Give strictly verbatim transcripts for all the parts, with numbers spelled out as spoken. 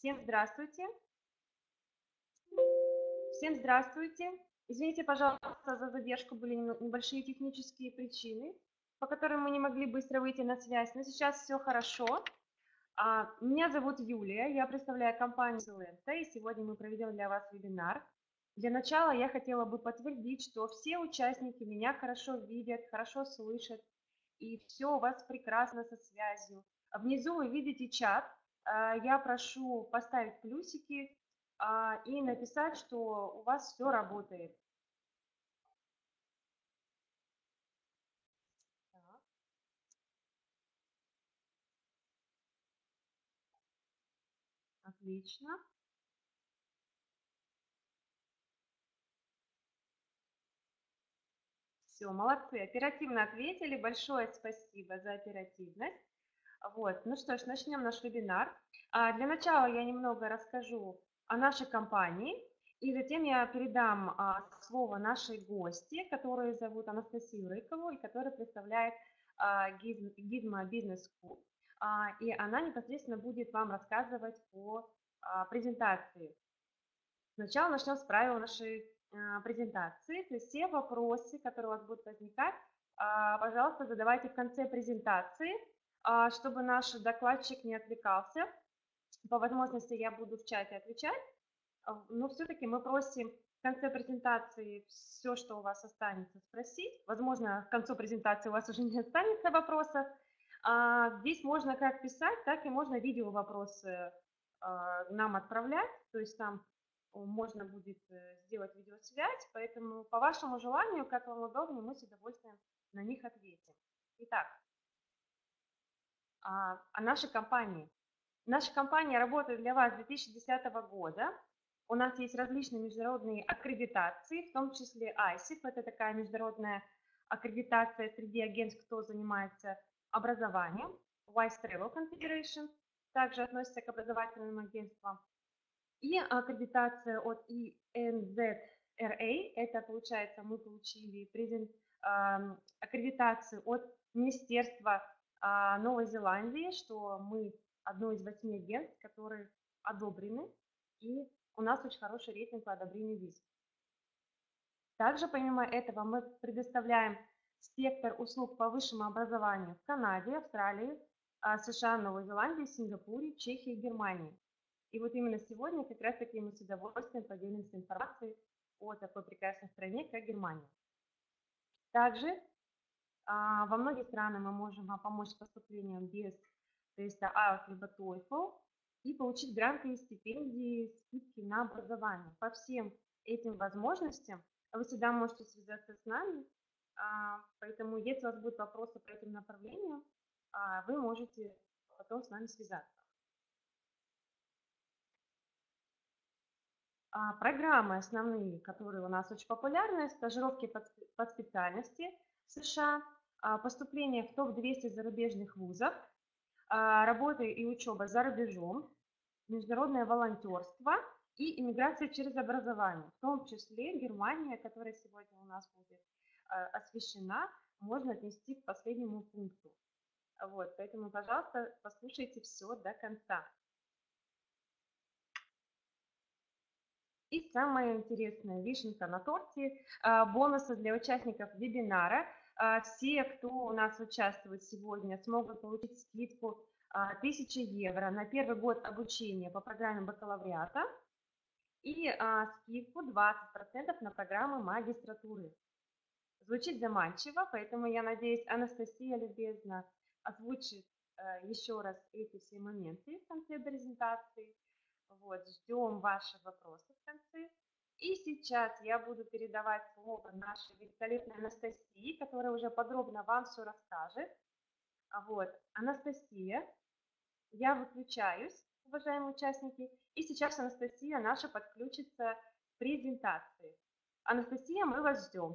Всем здравствуйте. Всем здравствуйте. Извините, пожалуйста, за задержку, были немно- небольшие технические причины, по которым мы не могли быстро выйти на связь, но сейчас все хорошо. А, Меня зовут Юлия, я представляю компанию Silenta, и сегодня мы проведем для вас вебинар. Для начала я хотела бы подтвердить, что все участники меня хорошо видят, хорошо слышат, и все у вас прекрасно со связью. А Внизу вы видите чат. А, Я прошу поставить плюсики а, и написать, что у вас все работает. Так, отлично. Все, молодцы, оперативно ответили. Большое спасибо за оперативность. Вот, ну что ж, начнем наш вебинар. А, Для начала я немного расскажу о нашей компании, и затем я передам а, слово нашей гости, которую зовут Анастасию Рыкову, и которая представляет а, Giz- Gizmo Business School. А, И она непосредственно будет вам рассказывать по а, презентации. Сначала начнем с правил нашей а, презентации. То есть все вопросы, которые у вас будут возникать, а, пожалуйста, задавайте в конце презентации, а, чтобы наш докладчик не отвлекался. По возможности я буду в чате отвечать, а, но все-таки мы просим в конце презентации все, что у вас останется, спросить. Возможно, к концу презентации у вас уже не останется вопросов. А, Здесь можно как писать, так и можно видео вопросы а, нам отправлять. То есть там можно будет э, сделать видеосвязь, поэтому по вашему желанию, как вам удобнее, мы с удовольствием на них ответим. Итак, а, о нашей компании. Наша компания работает для вас с две тысячи десятого года. У нас есть различные международные аккредитации, в том числе ай си эй пи, это такая международная аккредитация среди агентств, кто занимается образованием. Wise Travel Confederation также относится к образовательным агентствам. И аккредитация от и эн зет эр эй, это получается мы получили презент, а, аккредитацию от Министерства а, Новой Зеландии, что мы одно из восьми агентств, которые одобрены, и у нас очень хороший рейтинг по одобрению виз. Также помимо этого мы предоставляем спектр услуг по высшему образованию в Канаде, Австралии, а, США, Новой Зеландии, Сингапуре, Чехии и Германии. И вот именно сегодня как раз-таки мы с удовольствием поделимся информацией о такой прекрасной стране, как Германия. Также а, во многие страны мы можем вам помочь с поступлением без теста ай эл ти эс либо TOEFL и получить гранты и стипендии, скидки на образование. По всем этим возможностям вы всегда можете связаться с нами, а, поэтому если у вас будут вопросы по этим направлениям, а, вы можете потом с нами связаться. А, Программы основные, которые у нас очень популярны, стажировки по, по специальности в США, а, поступление в топ двести зарубежных вузов, а, работа и учеба за рубежом, международное волонтерство и иммиграция через образование, в том числе Германия, которая сегодня у нас будет а, освещена, можно отнести к последнему пункту. Вот, поэтому, пожалуйста, послушайте все до конца. И самая интересная вишенка на торте, а, бонусы для участников вебинара. А, Все, кто у нас участвует сегодня, смогут получить скидку а, тысяча евро на первый год обучения по программе бакалавриата и а, скидку двадцать процентов на программы магистратуры. Звучит заманчиво, поэтому я надеюсь, Анастасия любезно озвучит э, еще раз эти все моменты в конце презентации. Вот, ждем ваши вопросы в конце. И сейчас я буду передавать слово нашей великолепной Анастасии, которая уже подробно вам все расскажет. А Вот, Анастасия, я выключаюсь, уважаемые участники, и сейчас Анастасия наша подключится к презентации. Анастасия, мы вас ждем.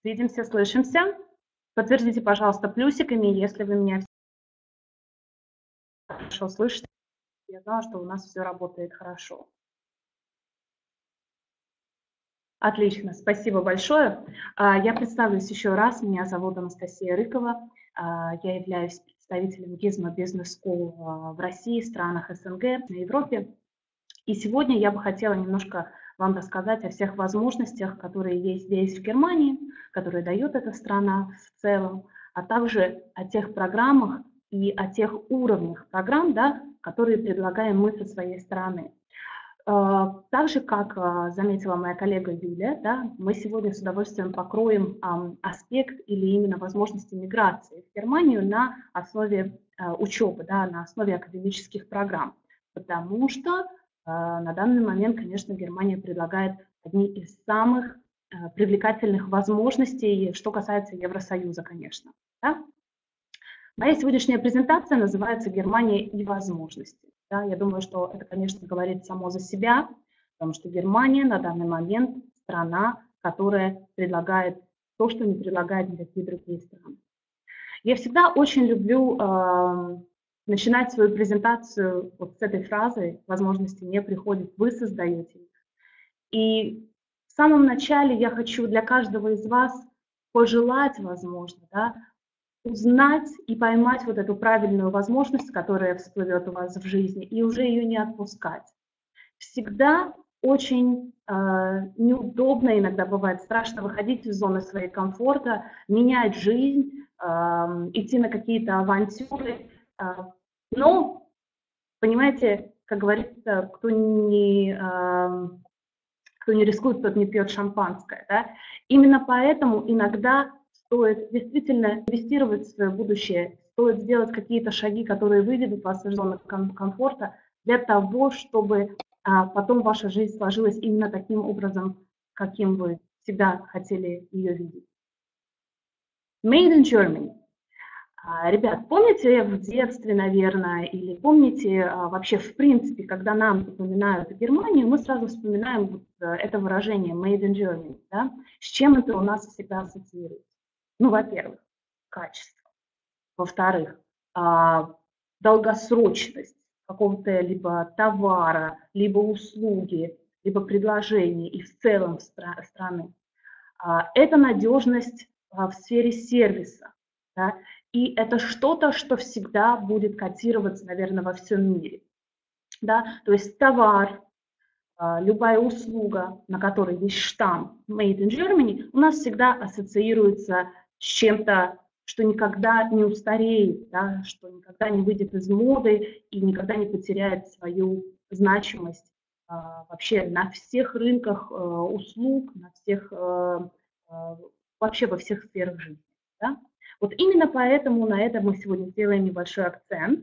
Видимся, слышимся. Подтвердите, пожалуйста, плюсиками, если вы меня хорошо слышите. Я знала, что у нас все работает хорошо. Отлично, спасибо большое. Я представлюсь еще раз. Меня зовут Анастасия Рыкова. Я являюсь представителем Gizmo Business School в России, странах СНГ, на Европе. И сегодня я бы хотела немножко вам рассказать о всех возможностях, которые есть здесь, в Германии, которые дает эта страна в целом, а также о тех программах и о тех уровнях программ, да, которые предлагаем мы со своей стороны. Так же, как заметила моя коллега Юлия, да, мы сегодня с удовольствием покроем аспект или именно возможности миграции в Германию на основе учебы, да, на основе академических программ, потому что на данный момент, конечно, Германия предлагает одни из самых привлекательных возможностей, что касается Евросоюза, конечно. Да? Моя сегодняшняя презентация называется «Германия и возможности». Да, я думаю, что это, конечно, говорит само за себя, потому что Германия на данный момент страна, которая предлагает то, что не предлагают никакие другие страны. Я всегда очень люблю э, начинать свою презентацию вот с этой фразы: возможности не приходят, вы создаете их. И в самом начале я хочу для каждого из вас пожелать, возможно, да, узнать и поймать вот эту правильную возможность, которая всплывет у вас в жизни, и уже ее не отпускать. Всегда очень э, неудобно, иногда бывает страшно выходить из зоны своей комфорта, менять жизнь, э, идти на какие-то авантюры. Э, но, понимаете, как говорится, кто не, э, кто не рискует, тот не пьет шампанское. Да? Именно поэтому иногда стоит действительно инвестировать в свое будущее, стоит сделать какие-то шаги, которые выведут вас из зоны комфорта, для того, чтобы а, потом ваша жизнь сложилась именно таким образом, каким вы всегда хотели ее видеть. Made in Germany. А, ребят, помните в детстве, наверное, или помните а, вообще в принципе, когда нам упоминают Германию, мы сразу вспоминаем вот это выражение Made in Germany. Да? С чем это у нас всегда ассоциируется? Ну, во-первых, качество. Во-вторых, долгосрочность какого-то либо товара, либо услуги, либо предложения и в целом страны. Это надежность в сфере сервиса. Да? И это что-то, что всегда будет котироваться, наверное, во всем мире. Да? То есть товар, любая услуга, на которой есть штамп Made in Germany, у нас всегда ассоциируется с чем-то, что никогда не устареет, да, что никогда не выйдет из моды и никогда не потеряет свою значимость а, вообще на всех рынках а, услуг, на всех, а, а, вообще во всех сферах жизни. Да? Вот именно поэтому на этом мы сегодня сделаем небольшой акцент.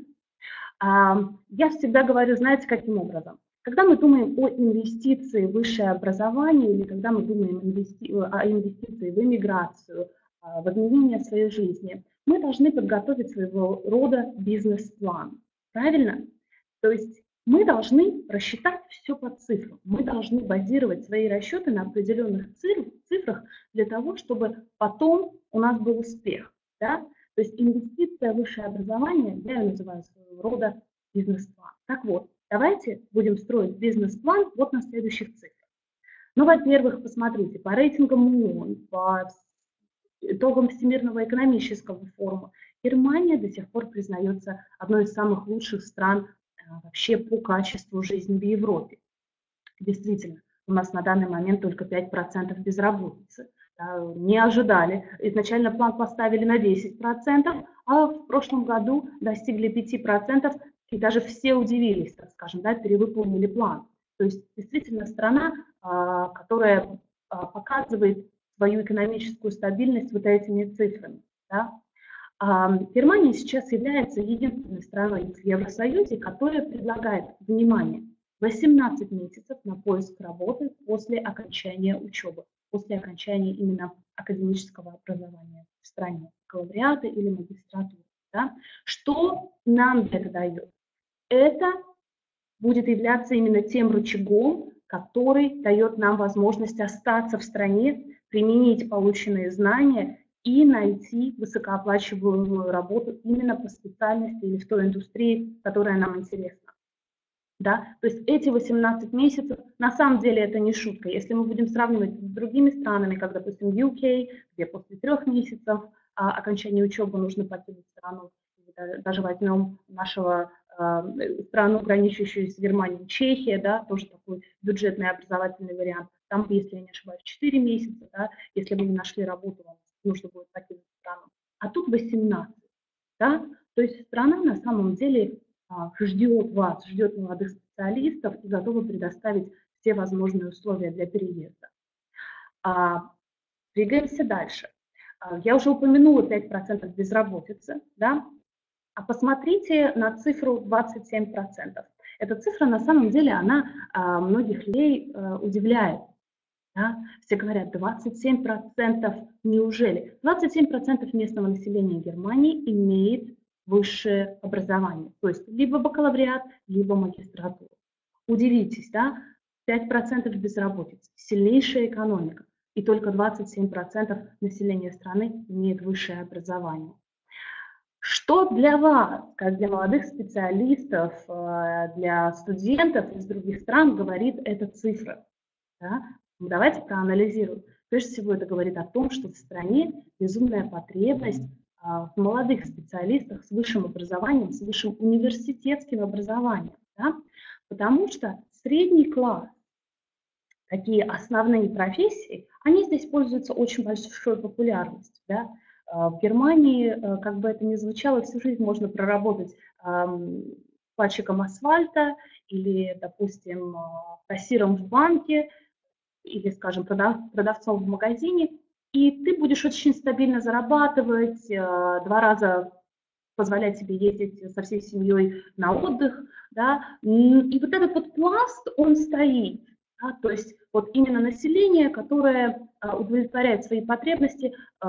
А, я всегда говорю, знаете, каким образом? Когда мы думаем о инвестиции в высшее образование или когда мы думаем инвести... о инвестиции в иммиграцию, в изменение своей жизни, мы должны подготовить своего рода бизнес-план. Правильно? То есть мы должны рассчитать все по цифрам. Мы должны базировать свои расчеты на определенных цифрах для того, чтобы потом у нас был успех. Да? То есть инвестиция в высшее образование, я ее называю своего рода бизнес-план. Так вот, давайте будем строить бизнес-план вот на следующих цифрах. Ну, во-первых, посмотрите, по рейтингам ООН, по итогам Всемирного экономического форума, Германия до сих пор признается одной из самых лучших стран вообще по качеству жизни в Европе. Действительно, у нас на данный момент только пять процентов безработицы. Не ожидали. Изначально план поставили на десять процентов, а в прошлом году достигли пяти процентов, и даже все удивились, так скажем, да, перевыполнили план. То есть действительно страна, которая показывает свою экономическую стабильность вот этими цифрами. Да? Германия сейчас является единственной страной в Евросоюзе, которая предлагает, внимание, восемнадцать месяцев на поиск работы после окончания учебы, после окончания именно академического образования в стране, бакалавриата или магистратуры. Да? Что нам это дает? Это будет являться именно тем рычагом, который дает нам возможность остаться в стране применить полученные знания и найти высокооплачиваемую работу именно по специальности или в той индустрии, которая нам интересна. Да? То есть эти восемнадцать месяцев, на самом деле это не шутка. Если мы будем сравнивать с другими странами, как, допустим, ю кей, где после трех месяцев а, окончания учебы нужно покинуть страну, даже возьмем нашего а, страну, граничащую с Германией, Чехия, да, тоже такой бюджетный образовательный вариант. Там, если я не ошибаюсь, четыре месяца, да, если вы не нашли работу, вам нужно будет покинуть страну. А тут восемнадцать. Да? То есть страна на самом деле ждет вас, ждет молодых специалистов и готова предоставить все возможные условия для переезда. А, двигаемся дальше. А, я уже упомянула пять процентов безработицы, да? А посмотрите на цифру двадцать семь процентов. Эта цифра на самом деле, она а, многих людей а, удивляет. Да? Все говорят, двадцать семь процентов, неужели? двадцать семь процентов местного населения Германии имеет высшее образование, то есть либо бакалавриат, либо магистратуру. Удивитесь, да? пять процентов безработицы, сильнейшая экономика, и только двадцать семь процентов населения страны имеет высшее образование. Что для вас, как для молодых специалистов, для студентов из других стран говорит эта цифра? Да? Давайте проанализируем. Прежде всего, это говорит о том, что в стране безумная потребность а, в молодых специалистах с высшим образованием, с высшим университетским образованием. Да? Потому что средний класс, такие основные профессии, они здесь пользуются очень большой популярностью. Да? А, в Германии, а, как бы это ни звучало, всю жизнь можно проработать а, падчиком асфальта или, допустим, кассиром в банке, или, скажем, продав, продавцом в магазине, и ты будешь очень стабильно зарабатывать, два раза позволять себе ездить со всей семьей на отдых, да, и вот этот вот пласт, он стоит, да, то есть вот именно население, которое удовлетворяет свои потребности,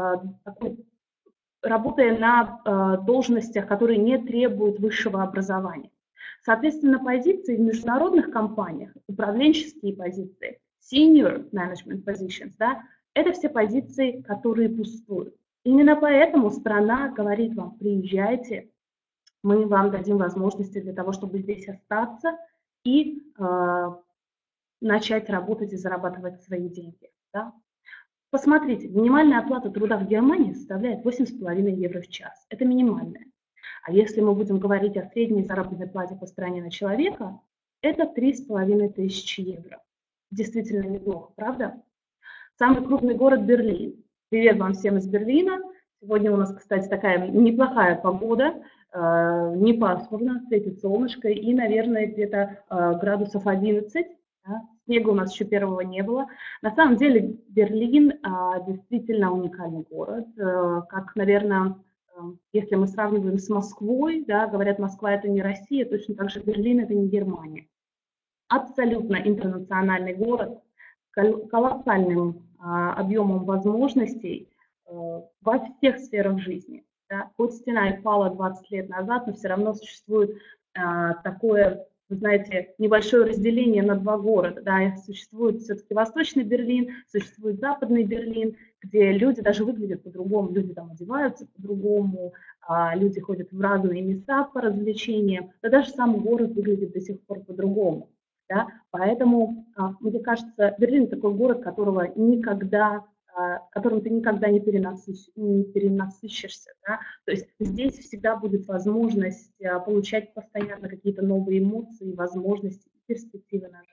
работая на должностях, которые не требуют высшего образования. Соответственно, позиции в международных компаниях, управленческие позиции, senior management positions, да, это все позиции, которые пустуют. Именно поэтому страна говорит вам, приезжайте, мы вам дадим возможности для того, чтобы здесь остаться и э, начать работать и зарабатывать свои деньги. Да. Посмотрите, минимальная оплата труда в Германии составляет восемь с половиной евро в час. Это минимальная. А если мы будем говорить о средней заработной плате по стране на человека, это три с половиной тысячи евро. Действительно неплохо, правда? Самый крупный город Берлин. Привет вам всем из Берлина. Сегодня у нас, кстати, такая неплохая погода, э, не пасмурно, светит солнышко и, наверное, где-то э, градусов одиннадцать. Да? Снега у нас еще первого не было. На самом деле Берлин э, действительно уникальный город. Э, как, наверное, э, если мы сравниваем с Москвой, да, говорят, Москва это не Россия, точно так же Берлин это не Германия. Абсолютно интернациональный город с колоссальным а, объемом возможностей а, во всех сферах жизни. Да. Хоть стена и пала двадцать лет назад, но все равно существует а, такое, вы знаете, небольшое разделение на два города. Да. Существует все-таки Восточный Берлин, существует Западный Берлин, где люди даже выглядят по-другому, люди там одеваются по-другому, а, люди ходят в разные места по развлечениям, да даже сам город выглядит до сих пор по-другому. Да? Поэтому, мне кажется, Берлин такой город, которого никогда, которым ты никогда не, перенасыщ, не перенасыщешься. Да? То есть здесь всегда будет возможность получать постоянно какие-то новые эмоции, возможности, перспективы на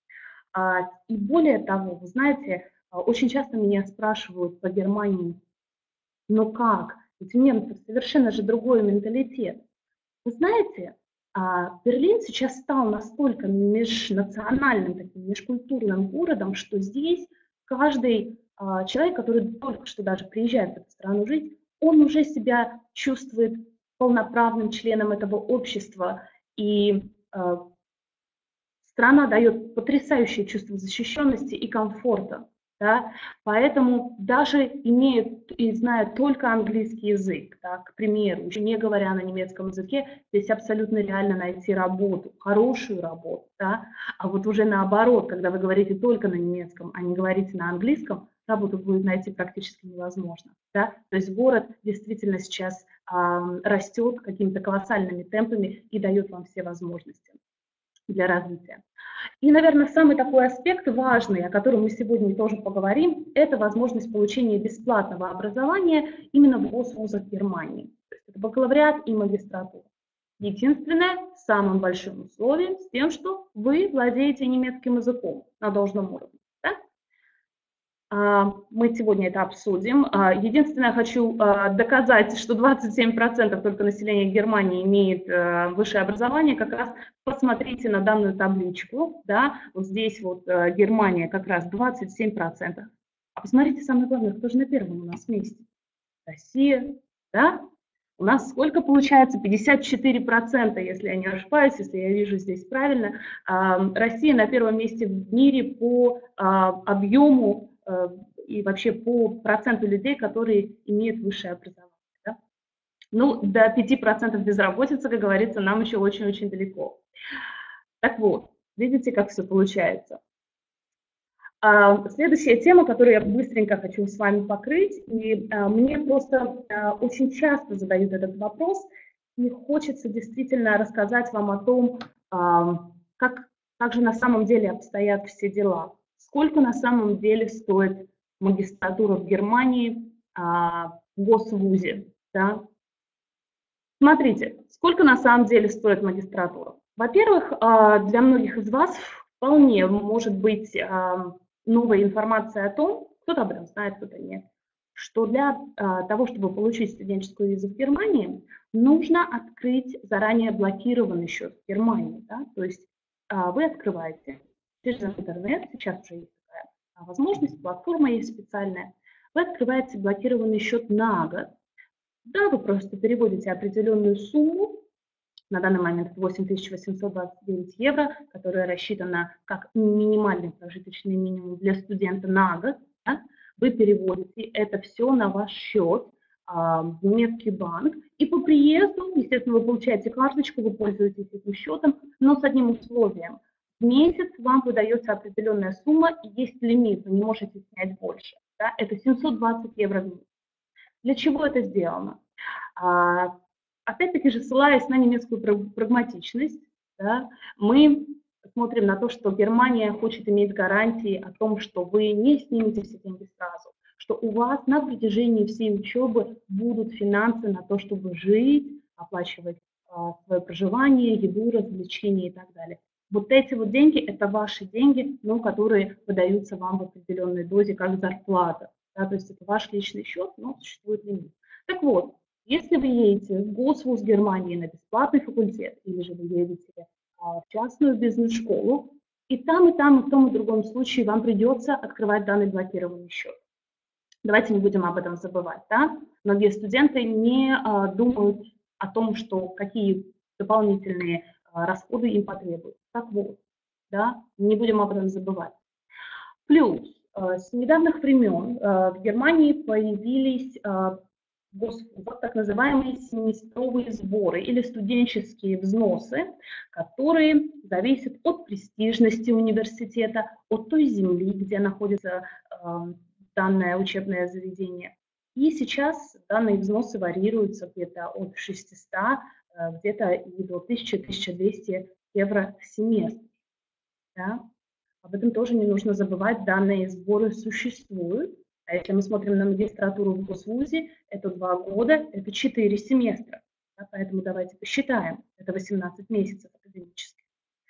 жизнь. И более того, вы знаете, очень часто меня спрашивают по Германии, ну как, ведь у немцев совершенно же другой менталитет. Вы знаете, Берлин сейчас стал настолько межнациональным, таким межкультурным городом, что здесь каждый человек, который только что даже приезжает в эту страну жить, он уже себя чувствует полноправным членом этого общества. И страна дает потрясающее чувство защищенности и комфорта. Да? Поэтому даже имея и зная только английский язык, да, к примеру, еще не говоря на немецком языке, здесь абсолютно реально найти работу, хорошую работу. Да? А вот уже наоборот, когда вы говорите только на немецком, а не говорите на английском, работу будет найти практически невозможно. Да? То есть город действительно сейчас э, растет какими-то колоссальными темпами и дает вам все возможности для развития. И, наверное, самый такой аспект важный, о котором мы сегодня тоже поговорим, это возможность получения бесплатного образования именно в госвузах Германии. То есть это бакалавриат и магистратура. Единственное, самым большим условием с тем, что вы владеете немецким языком на должном уровне. Да? Мы сегодня это обсудим. Единственное, хочу доказать, что двадцать семь процентов только населения Германии имеет высшее образование. Как раз посмотрите на данную табличку. Да? Вот здесь вот Германия как раз двадцать семь процентов. А посмотрите, самое главное, кто же на первом у нас месте? Россия. Да? У нас сколько получается? пятьдесят четыре процента, если я не ошибаюсь, если я вижу здесь правильно. Россия на первом месте в мире по объему и вообще по проценту людей, которые имеют высшее образование. Да? Ну, до пяти процентов безработицы, как говорится, нам еще очень-очень далеко. Так вот, видите, как все получается. А, следующая тема, которую я быстренько хочу с вами покрыть, и а, мне просто а, очень часто задают этот вопрос, и хочется действительно рассказать вам о том, а, как, как же на самом деле обстоят все дела. Сколько на самом деле стоит магистратура в Германии а, в госвузе. Да? Смотрите, сколько на самом деле стоит магистратура. Во-первых, а, для многих из вас вполне может быть а, новая информация о том, кто-то об этом знает, кто-то нет, что для а, того, чтобы получить студенческую визу в Германии, нужно открыть заранее блокированный счет в Германии. Да? То есть а, вы открываете через интернет, сейчас уже есть такая а, возможность, платформа есть специальная, вы открываете блокированный счет на год. Да, вы просто переводите определенную сумму, на данный момент восемь тысяч восемьсот двадцать девять евро, которая рассчитана как минимальный прожиточный минимум для студента на год. Да? Вы переводите это все на ваш счет а, в немецкий банк, и по приезду, естественно, вы получаете карточку, вы пользуетесь этим счетом, но с одним условием. В месяц вам выдается определенная сумма, и есть лимит, вы не можете снять больше. Да? Это семьсот двадцать евро в месяц. Для чего это сделано? А, опять-таки же, ссылаясь на немецкую прагматичность, да, мы смотрим на то, что Германия хочет иметь гарантии о том, что вы не снимете все деньги сразу, что у вас на протяжении всей учебы будут финансы на то, чтобы жить, оплачивать а, свое проживание, еду, развлечения и так далее. Вот эти вот деньги – это ваши деньги, но которые выдаются вам в определенной дозе как зарплата. Да, то есть это ваш личный счет, но существует лимит. Так вот, если вы едете в госвуз Германии на бесплатный факультет, или же вы едете а, в частную бизнес-школу, и там, и там, и в том, и в другом случае вам придется открывать данный блокированный счет. Давайте не будем об этом забывать. Да? Многие студенты не а, думают о том, что какие дополнительные а, расходы им потребуются. Так вот, да? Не будем об этом забывать. Плюс, с недавних времен в Германии появились вот так называемые семестровые сборы или студенческие взносы, которые зависят от престижности университета, от той земли, где находится данное учебное заведение. И сейчас данные взносы варьируются где-то от шестисот, где-то и до тысячи — тысячи двухсот евро в семестр. Да? Об этом тоже не нужно забывать, данные сборы существуют. А если мы смотрим на магистратуру в госвузе, это два года, это четыре семестра. Да, поэтому давайте посчитаем, это восемнадцать месяцев академических.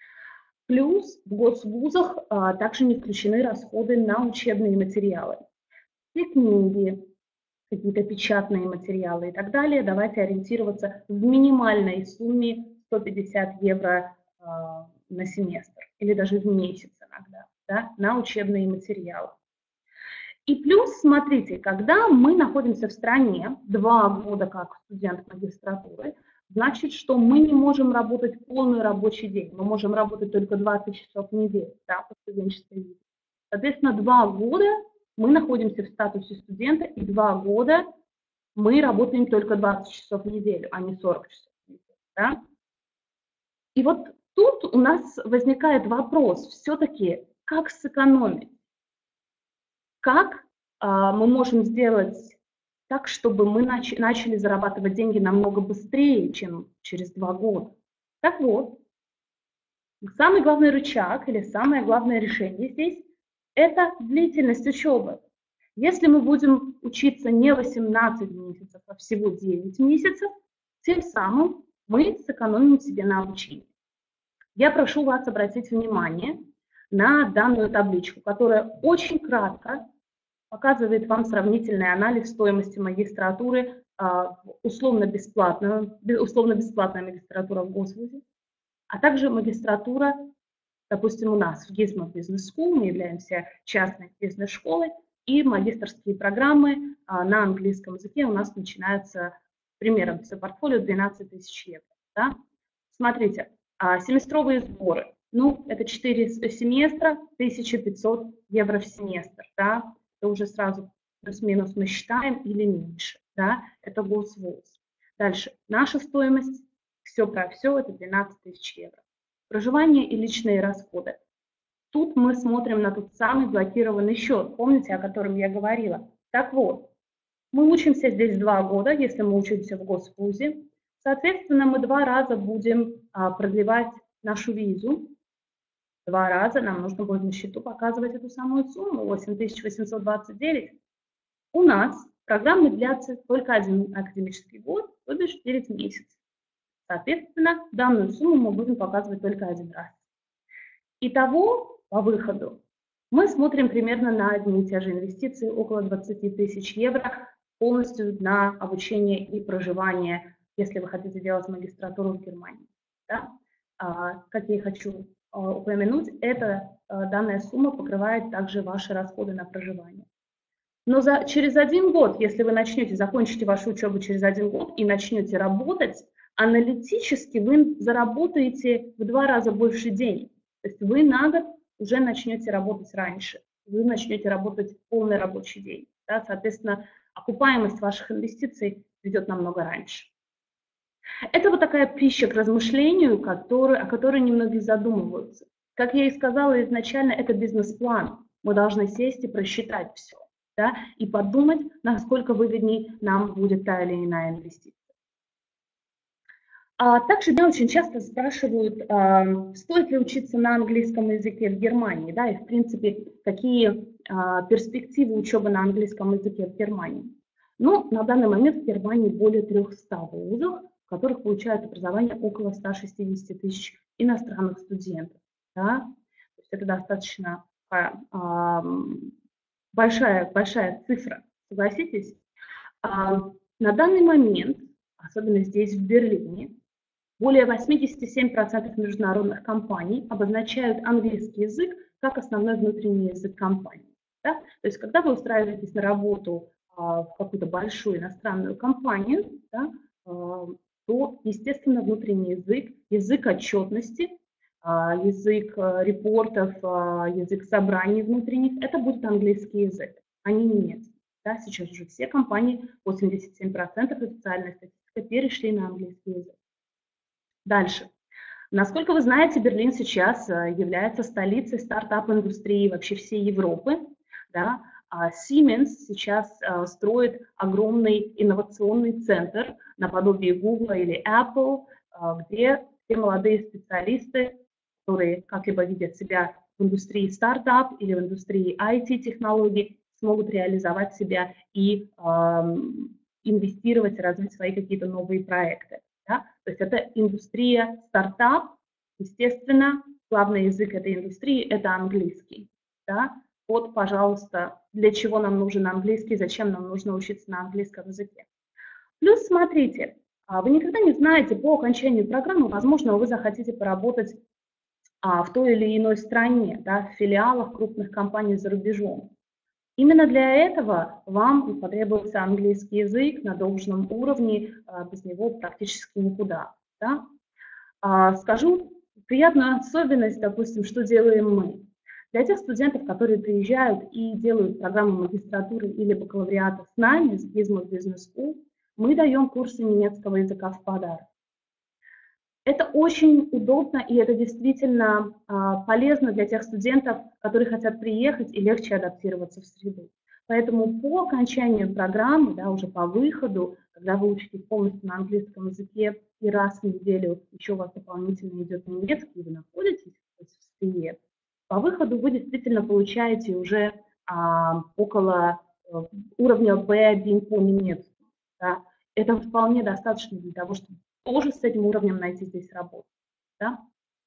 Плюс в госвузах а, также не включены расходы на учебные материалы. Все книги, какие-то печатные материалы и так далее, давайте ориентироваться в минимальной сумме сто пятьдесят евро а, на семестр или даже в месяц иногда, да, на учебные материалы. И плюс, смотрите, когда мы находимся в стране два года как студент магистратуры, значит, что мы не можем работать полный рабочий день, мы можем работать только двадцать часов в неделю, да, по студенческой визе. Соответственно, два года мы находимся в статусе студента, и два года мы работаем только двадцать часов в неделю, а не сорок часов в неделю. Да? И вот тут у нас возникает вопрос, все-таки, как сэкономить? Как мы можем сделать так, чтобы мы нач начали зарабатывать деньги намного быстрее, чем через два года. Так вот, самый главный рычаг или самое главное решение здесь – это длительность учебы. Если мы будем учиться не восемнадцать месяцев, а всего девять месяцев, тем самым мы сэкономим себе на обучении. Я прошу вас обратить внимание на данную табличку, которая очень кратко показывает вам сравнительный анализ стоимости магистратуры, условно-бесплатная условно-бесплатная магистратура в Госвузе, а также магистратура, допустим, у нас в Gizmo Business School, мы являемся частной бизнес-школой, и магистерские программы на английском языке у нас начинаются примером все портфолио двенадцать тысяч евро. Да? Смотрите, семестровые сборы, ну, это четыре семестра, тысяча пятьсот евро в семестр, да? Это уже сразу плюс-минус мы считаем или меньше, да? Это Госвуз. Дальше, наша стоимость, все про все, это двенадцать тысяч евро. Проживание и личные расходы. Тут мы смотрим на тот самый блокированный счет, помните, о котором я говорила. Так вот, мы учимся здесь два года, если мы учимся в Госвузе. Соответственно, мы два раза будем а, продлевать нашу визу. Два раза нам нужно будет на счету показывать эту самую сумму, восемь тысяч восемьсот двадцать девять. У нас программы длятся только один академический год, то бишь девять месяцев. Соответственно, данную сумму мы будем показывать только один раз. Итого, по выходу, мы смотрим примерно на одни и те же инвестиции, около двадцати тысяч евро, полностью на обучение и проживание, если вы хотите делать магистратуру в Германии. Да? А, как я и хочу а, упомянуть, эта а, данная сумма покрывает также ваши расходы на проживание. Но за, через один год, если вы начнете, закончите вашу учебу через один год и начнете работать, аналитически вы заработаете в два раза больше денег. То есть вы на год уже начнете работать раньше, вы начнете работать полный рабочий день. Да? Соответственно, окупаемость ваших инвестиций идет намного раньше. Это вот такая пища к размышлению, который, о которой немногие задумываются. Как я и сказала изначально, это бизнес-план. Мы должны сесть и просчитать все, да, и подумать, насколько выгоднее нам будет та или иная инвестиция. А также меня очень часто спрашивают, а, стоит ли учиться на английском языке в Германии, да, и в принципе, какие а, перспективы учебы на английском языке в Германии. Ну, на данный момент в Германии более трёхсот вузов, в которых получают образование около ста шестидесяти тысяч иностранных студентов. Да? То есть это достаточно а, большая, большая цифра, согласитесь? А, на данный момент, особенно здесь в Берлине, более восьмидесяти семи процентов международных компаний обозначают английский язык как основной внутренний язык компании. Да? То есть когда вы устраиваетесь на работу а, в какую-то большую иностранную компанию, да, а, то, естественно, внутренний язык, язык отчетности, а, язык а, репортов, а, язык собраний внутренних, это будет английский язык, а не немецкий. Да? Сейчас уже все компании, восемьдесят семь процентов официальной статистики, перешли на английский язык. Дальше. Насколько вы знаете, Берлин сейчас является столицей стартап-индустрии вообще всей Европы. Да? Siemens сейчас строит огромный инновационный центр наподобие Google или Apple, где все молодые специалисты, которые как-либо видят себя в индустрии стартап или в индустрии ай ти-технологий, смогут реализовать себя и э, инвестировать, развить свои какие-то новые проекты. Да? То есть это индустрия стартап, естественно, главный язык этой индустрии – это английский. Да? Вот, пожалуйста, для чего нам нужен английский, зачем нам нужно учиться на английском языке. Плюс, смотрите, вы никогда не знаете, по окончанию программы, возможно, вы захотите поработать в той или иной стране, да, в филиалах крупных компаний за рубежом. Именно для этого вам потребуется английский язык на должном уровне, без него практически никуда. Да? Скажу приятную особенность, допустим, что делаем мы. Для тех студентов, которые приезжают и делают программу магистратуры или бакалавриата с нами, с Gizmo Business School, мы даем курсы немецкого языка в подарок. Это очень удобно, и это действительно а, полезно для тех студентов, которые хотят приехать и легче адаптироваться в среду. Поэтому по окончанию программы, да, уже по выходу, когда вы учитесь полностью на английском языке, и раз в неделю еще у вас дополнительно идет немецкий, и вы находитесь в среде, по выходу вы действительно получаете уже а, около а, уровня би один по немецкому. Да. Это вполне достаточно для того, чтобы тоже с этим уровнем найти здесь работу. Да.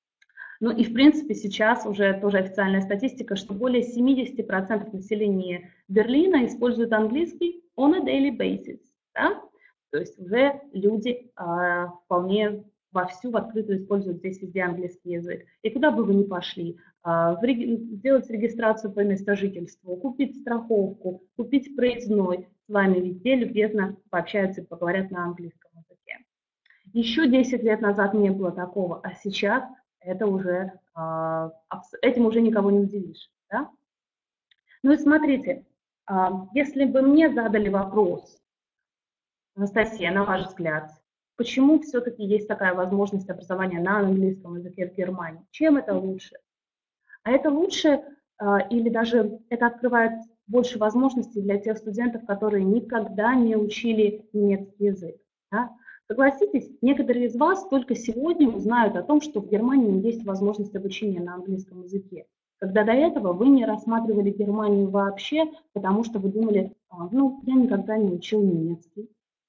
Ну и в принципе сейчас уже тоже официальная статистика, что более семьдесят процентов населения Берлина используют английский on a daily basis. Да. То есть уже люди а, вполне вовсю, в открытую используют здесь везде английский язык. И куда бы вы ни пошли, а, в реги... сделать регистрацию по месту жительства, купить страховку, купить проездной, с вами везде любезно пообщаются и поговорят на английском языке. Еще десять лет назад не было такого, а сейчас это уже, а, этим уже никого не удивишь. Да? Ну и смотрите, а, если бы мне задали вопрос, Анастасия, на ваш взгляд, почему все-таки есть такая возможность образования на английском языке в Германии? Чем это лучше? А это лучше, или даже это открывает больше возможностей для тех студентов, которые никогда не учили немецкий язык. Да? Согласитесь, некоторые из вас только сегодня узнают о том, что в Германии есть возможность обучения на английском языке. Когда до этого вы не рассматривали Германию вообще, потому что вы думали, ну, я никогда не учил немецкий.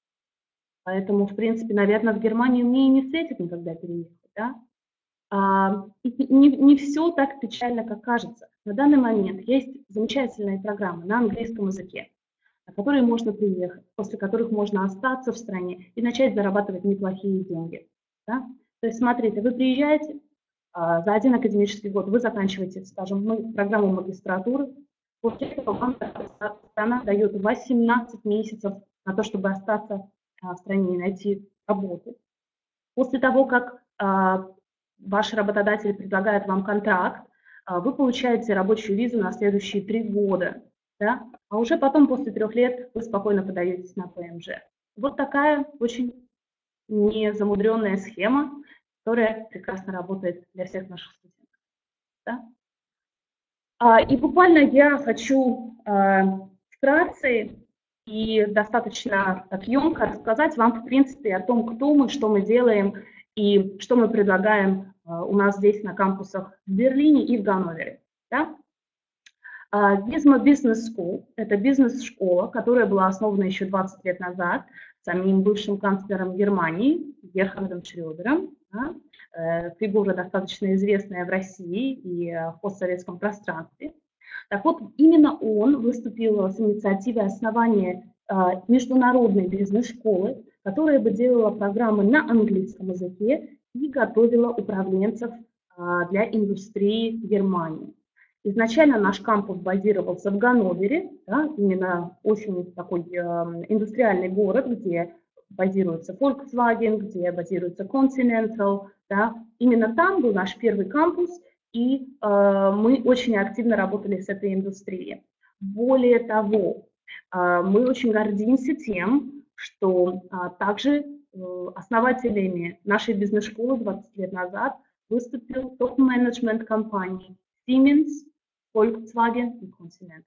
Поэтому, в принципе, наверное, в Германию мне и не светит никогда переехать. Да? А, не, не все так печально, как кажется. На данный момент есть замечательные программы на английском языке, на которые можно приехать, после которых можно остаться в стране и начать зарабатывать неплохие деньги. Да? То есть, смотрите, вы приезжаете, а, за один академический год вы заканчиваете, скажем, мы, программу магистратуры, после этого вам страна дает восемнадцать месяцев на то, чтобы остаться в стране и найти работу. После того, как а, ваш работодатель предлагает вам контракт, а, вы получаете рабочую визу на следующие три года, да? А уже потом, после трех лет, вы спокойно подаетесь на ПМЖ. Вот такая очень незамудренная схема, которая прекрасно работает для всех наших студентов. Да? А, и буквально я хочу а, вкратце и достаточно так емко рассказать вам, в принципе, о том, кто мы, что мы делаем и что мы предлагаем uh, у нас здесь на кампусах в Берлине и в Ганновере. Да? Uh, Gizmo Business School – это бизнес-школа, которая была основана еще двадцать лет назад самим бывшим канцлером Германии Герхардом Шрёдером. Да? Uh, фигура достаточно известная в России и uh, в постсоветском пространстве. Так вот, именно он выступил с инициативой основания э, международной бизнес-школы, которая бы делала программы на английском языке и готовила управленцев э, для индустрии Германии. Изначально наш кампус базировался в Ганновере, да, именно очень такой э, индустриальный город, где базируется Volkswagen, где базируется Continental. Да. Именно там был наш первый кампус. И э, мы очень активно работали с этой индустрией. Более того, э, мы очень гордимся тем, что э, также э, основателями нашей бизнес-школы двадцать лет назад выступил топ-менеджмент компаний Siemens, Volkswagen и Continental.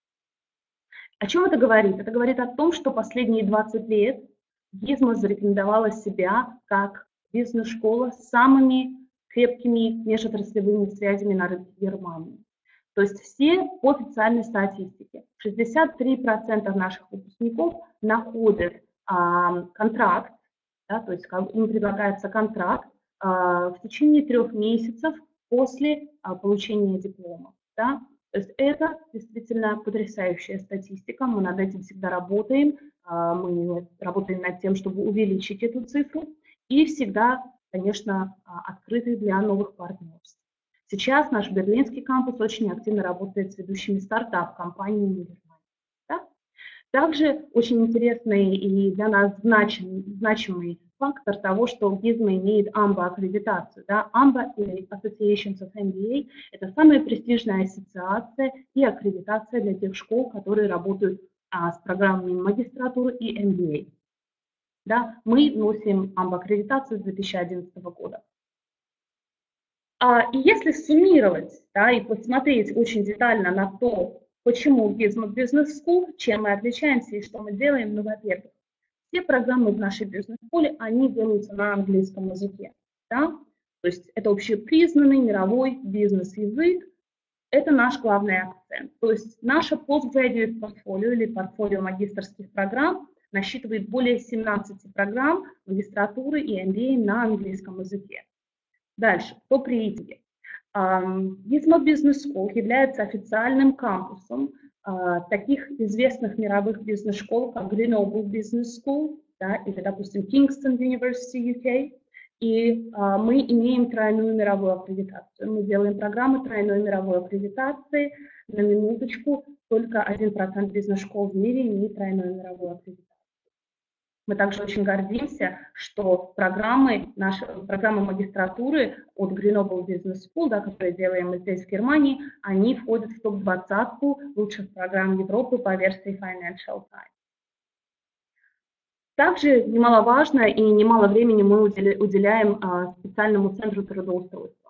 О чем это говорит? Это говорит о том, что последние двадцать лет Gizmo зарекомендовала себя как бизнес-школа с самыми крепкими межотраслевыми связями на рынке Германии. То есть все по официальной статистике. шестьдесят три процента наших выпускников находят а, контракт, да, то есть им предлагается контракт а, в течение трех месяцев после а, получения диплома. Да. То есть это действительно потрясающая статистика, мы над этим всегда работаем, а, мы работаем над тем, чтобы увеличить эту цифру и всегда, конечно, открыты для новых партнерств. Сейчас наш берлинский кампус очень активно работает с ведущими стартап-компаниями. Да? Также очень интересный и для нас значим, значимый фактор того, что Gizmo имеет амба-аккредитацию. Да? амба или Associations of эм би эй – это самая престижная ассоциация и аккредитация для тех школ, которые работают а, с программами магистратуры и эм би эй. Да, мы носим амба-аккредитацию с две тысячи одиннадцатого года. А, и если суммировать, да, и посмотреть очень детально на то, Почему Gizmo Business School, чем мы отличаемся и что мы делаем? Ну, во-первых, все программы в нашей бизнес-школе, они делаются на английском языке. Да? То есть это общепризнанный мировой бизнес-язык. Это наш главный акцент. То есть наше postgraduate портфолио или портфолио магистерских программ насчитывает более семнадцати программ магистратуры и эм би эй на английском языке. Дальше, по рейтинге. Gizmo Business School является официальным кампусом uh, таких известных мировых бизнес-школ, как Grenoble Business School, да, или, допустим, Kingston University ю кей. И uh, мы имеем тройную мировую аккредитацию. Мы делаем программы тройной мировой аккредитации. На минуточку, только один процент бизнес-школ в мире имеет тройную мировую аккредитацию. Мы также очень гордимся, что программы, наши, программы магистратуры от Grenoble Business School, да, которые делаем мы здесь в Германии, они входят в топ двадцатку лучших программ Европы по версии Financial Times. Также немаловажно и немало времени мы уделяем а, специальному центру трудоустройства.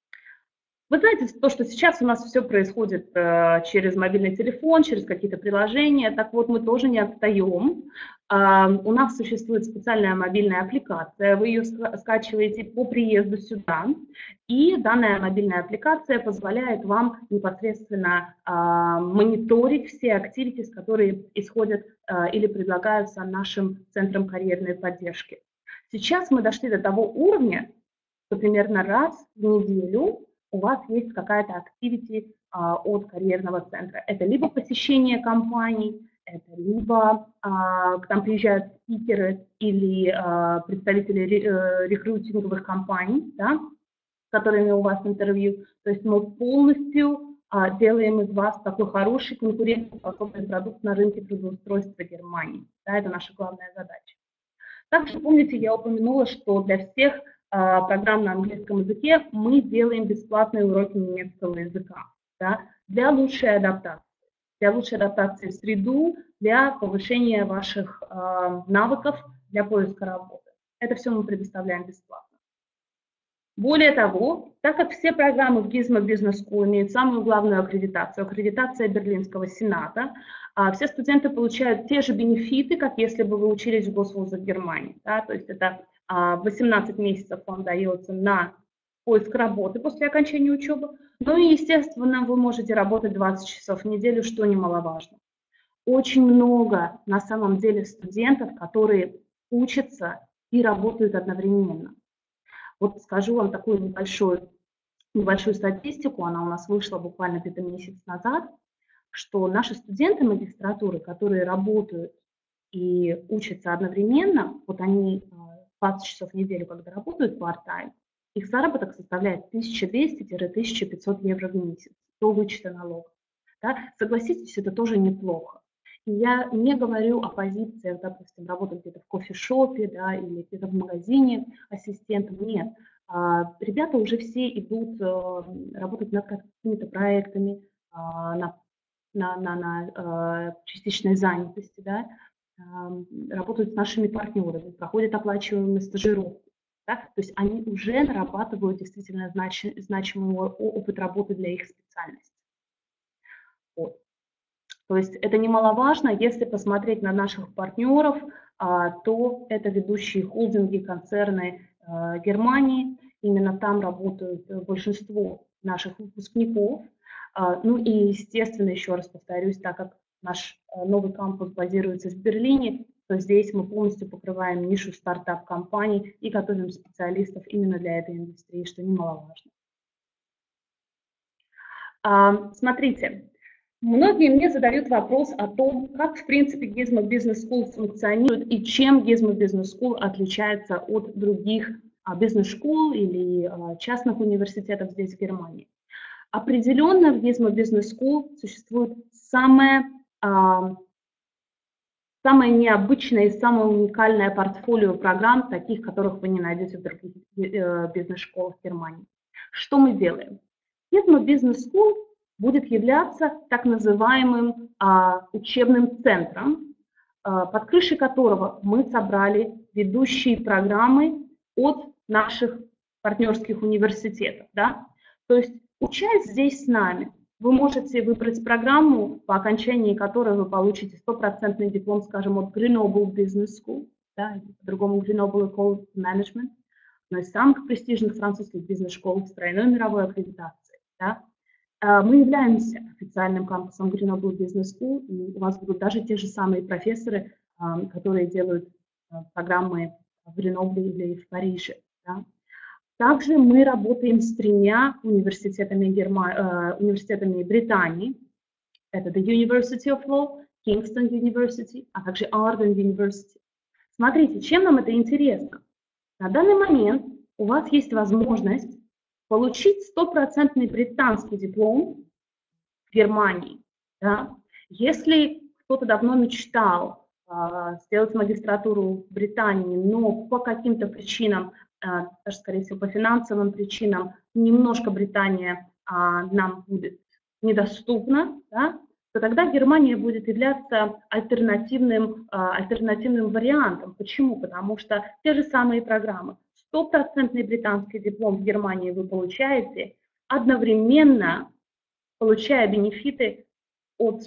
Вы знаете, то, что сейчас у нас все происходит э, через мобильный телефон, через какие-то приложения, так вот мы тоже не отстаем. Э, у нас существует специальная мобильная аппликация, вы ее скачиваете по приезду сюда, и данная мобильная аппликация позволяет вам непосредственно э, мониторить все активити, которые исходят э, или предлагаются нашим центром карьерной поддержки. Сейчас мы дошли до того уровня, что примерно раз в неделю у вас есть какая-то активити а, от карьерного центра. Это либо посещение компаний, это либо а, к нам приезжают спикеры или а, представители ре, рекрутинговых компаний, да, с которыми у вас интервью. То есть мы полностью а, делаем из вас такой хороший конкурентоспособный продукт на рынке трудоустройства Германии. Да, это наша главная задача. Также, помните, я упомянула, что для всех а, программ на английском языке мы делаем бесплатные уроки немецкого языка, да, для лучшей адаптации, для лучшей адаптации в среду, для повышения ваших а, навыков для поиска работы. Это все мы предоставляем бесплатно. Более того, так как все программы в Gizmo Business School имеют самую главную аккредитацию, аккредитация Берлинского Сената, все студенты получают те же бенефиты, как если бы вы учились в госвузах Германии. Да? То есть это восемнадцать месяцев вам дается на поиск работы после окончания учебы. Ну и, естественно, вы можете работать двадцать часов в неделю, что немаловажно. Очень много на самом деле студентов, которые учатся и работают одновременно. Вот скажу вам такую небольшую, небольшую статистику, она у нас вышла буквально где-то месяц назад, что наши студенты магистратуры, которые работают и учатся одновременно, вот они двадцать часов в неделю, когда работают part-time, их заработок составляет тысяча двести — тысяча пятьсот евро в месяц до вычета налогов. Да? Согласитесь, это тоже неплохо. И я не говорю о позициях, допустим, работать где-то в кофешопе, да, или где-то в магазине ассистентом. Нет. А, ребята уже все идут а, работать над какими-то проектами, а, на, на, на, на а, частичной занятости, да, а, работают с нашими партнерами, проходят оплачиваемые стажировки. Да, то есть они уже нарабатывают действительно знач, значимый опыт работы для их специальности. Вот. То есть это немаловажно, если посмотреть на наших партнеров, то это ведущие холдинги, концерны Германии. Именно там работают большинство наших выпускников. Ну и, естественно, еще раз повторюсь, так как наш новый кампус базируется в Берлине, то здесь мы полностью покрываем нишу стартап-компаний и готовим специалистов именно для этой индустрии, что немаловажно. Смотрите. Многие мне задают вопрос о том, как, в принципе, Gizmo Business School функционирует и чем Gizmo Business School отличается от других а, бизнес-школ или а, частных университетов здесь, в Германии. Определенно в Gizmo Business School существует самое, а, самое необычное и самое уникальное портфолио программ, таких, которых вы не найдете в других э, бизнес-школах Германии. Что мы делаем? Gizmo Business School будет являться так называемым а, учебным центром, а, под крышей которого мы собрали ведущие программы от наших партнерских университетов. Да? То есть, учась здесь с нами, Вы можете выбрать программу, по окончании которой вы получите стопроцентный диплом, скажем, от Grenoble Business School, да, по-другому Grenoble Ecole Management, одной из самых престижных французских бизнес-школ с тройной мировой аккредитацией. Да. Мы являемся официальным кампусом Grenoble Business School, и у вас будут даже те же самые профессоры, которые делают программы в Гренобле или в Париже. Да. Также мы работаем с тремя университетами, Герма... университетами Британии. Это The University of Law, Kingston University, а также Ardent University. Смотрите, чем нам это интересно? На данный момент у вас есть возможность получить стопроцентный британский диплом в Германии. Да? Если кто-то давно мечтал э, сделать магистратуру в Британии, но по каким-то причинам, э, даже, скорее всего, по финансовым причинам, немножко Британия э, нам будет недоступна, да? то тогда Германия будет являться альтернативным, э, альтернативным вариантом. Почему? Потому что те же самые программы. Стопроцентный британский диплом в Германии вы получаете, одновременно получая бенефиты от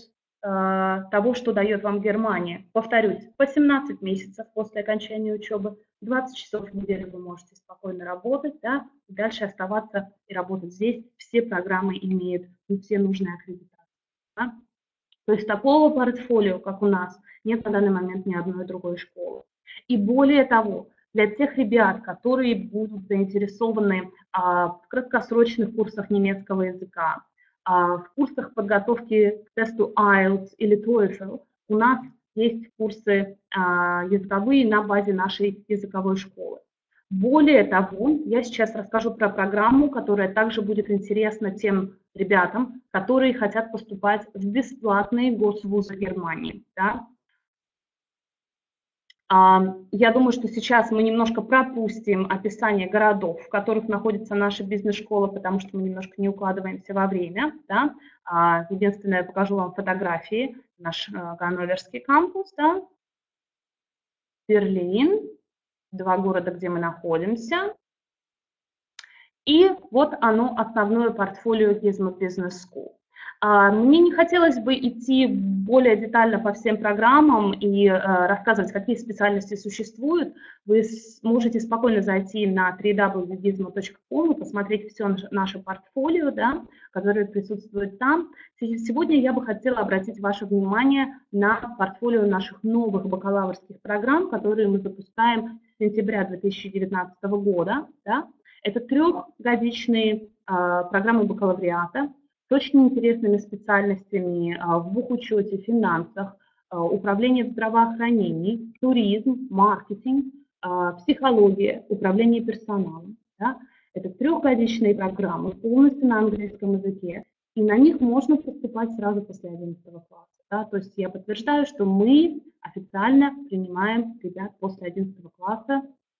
э, того, что дает вам Германия. Повторюсь, восемнадцать месяцев после окончания учебы, двадцать часов в неделю вы можете спокойно работать, да, и дальше оставаться и работать здесь. Все программы имеют все нужные аккредитации. Да. То есть такого портфолио, как у нас, нет на данный момент ни одной другой школы. И более того, для тех ребят, которые будут заинтересованы а, в краткосрочных курсах немецкого языка, а, в курсах подготовки к тесту айлтс или TOEFL, у нас есть курсы а, языковые на базе нашей языковой школы. Более того, я сейчас расскажу про программу, которая также будет интересна тем ребятам, которые хотят поступать в бесплатные госвузы Германии. Да? Я думаю, что сейчас мы немножко пропустим описание городов, в которых находится наша бизнес-школа, потому что мы немножко не укладываемся во время. Да? Единственное, я покажу вам фотографии. Наш ганноверский кампус, да? Берлин, два города, где мы находимся. И вот оно, основное портфолио Gizmo Business School. Мне не хотелось бы идти более детально по всем программам и э, рассказывать, какие специальности существуют. Вы можете спокойно зайти на дабл ю дабл ю дабл ю точка gizmo точка com и посмотреть все наше портфолио, да, которое присутствует там. Сегодня я бы хотела обратить ваше внимание на портфолио наших новых бакалаврских программ, которые мы запускаем с сентября две тысячи девятнадцатого года. Да. Это трехгодичные э, программы бакалавриата с очень интересными специальностями в бухучете, финансах, управлении в здравоохранении, туризм, маркетинг, психология, управление персоналом. Да? Это трехгодичные программы, полностью на английском языке, и на них можно поступать сразу после одиннадцатого класса. Да? То есть я подтверждаю, что мы официально принимаем ребят после одиннадцатого класса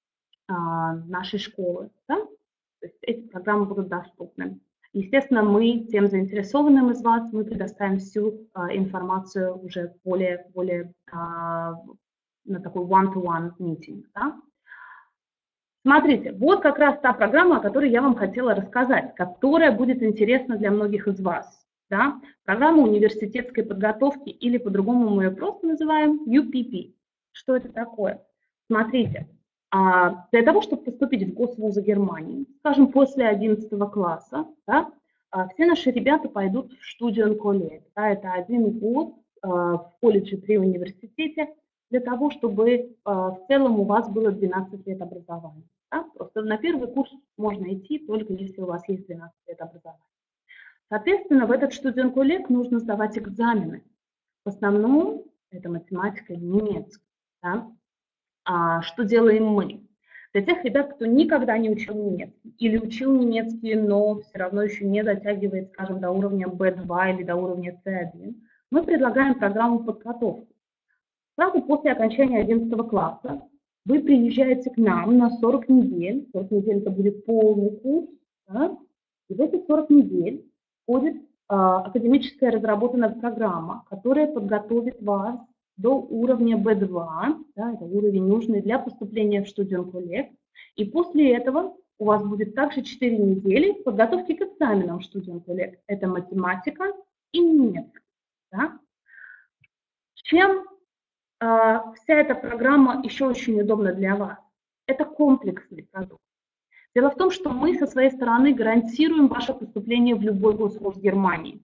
а, нашей школы. Да? То есть эти программы будут доступны. Естественно, мы, тем заинтересованным из вас, мы предоставим всю а, информацию уже более, более а, на такой one-to-one meeting. Да? Смотрите, вот как раз та программа, о которой я вам хотела рассказать, которая будет интересна для многих из вас. Да? Программа университетской подготовки, или по-другому мы ее просто называем ю пи пи. Что это такое? Смотрите, а, для того, чтобы поступить в госвузы Германии, скажем, после одиннадцатого класса, да, а, все наши ребята пойдут в Studienkolleg. Да, это один год а, в колледже при университете, для того, чтобы а, в целом у вас было двенадцать лет образования. Да? Просто на первый курс можно идти, только если у вас есть двенадцать лет образования. Соответственно, в этот Studienkolleg нужно сдавать экзамены. В основном это математика и немецкий. Да? А, что делаем мы? Для тех ребят, кто никогда не учил немецкий или учил немецкий, но все равно еще не дотягивает, скажем, до уровня бэ два или до уровня цэ один, мы предлагаем программу подготовки. Сразу после окончания одиннадцатого класса вы приезжаете к нам на сорок недель, сорок недель это будет полный курс, да? И в эти сорок недель входит а, академическая разработанная программа, которая подготовит вас до уровня бэ два, да, это уровень нужный для поступления в Studienkolleg. И после этого у вас будет также четыре недели подготовки к экзаменам Student Collect. Это математика и немецкий. Да? Чем э, вся эта программа еще очень удобна для вас? Это комплексный продукт. Дело в том, что мы со своей стороны гарантируем ваше поступление в любой госвуз Германии.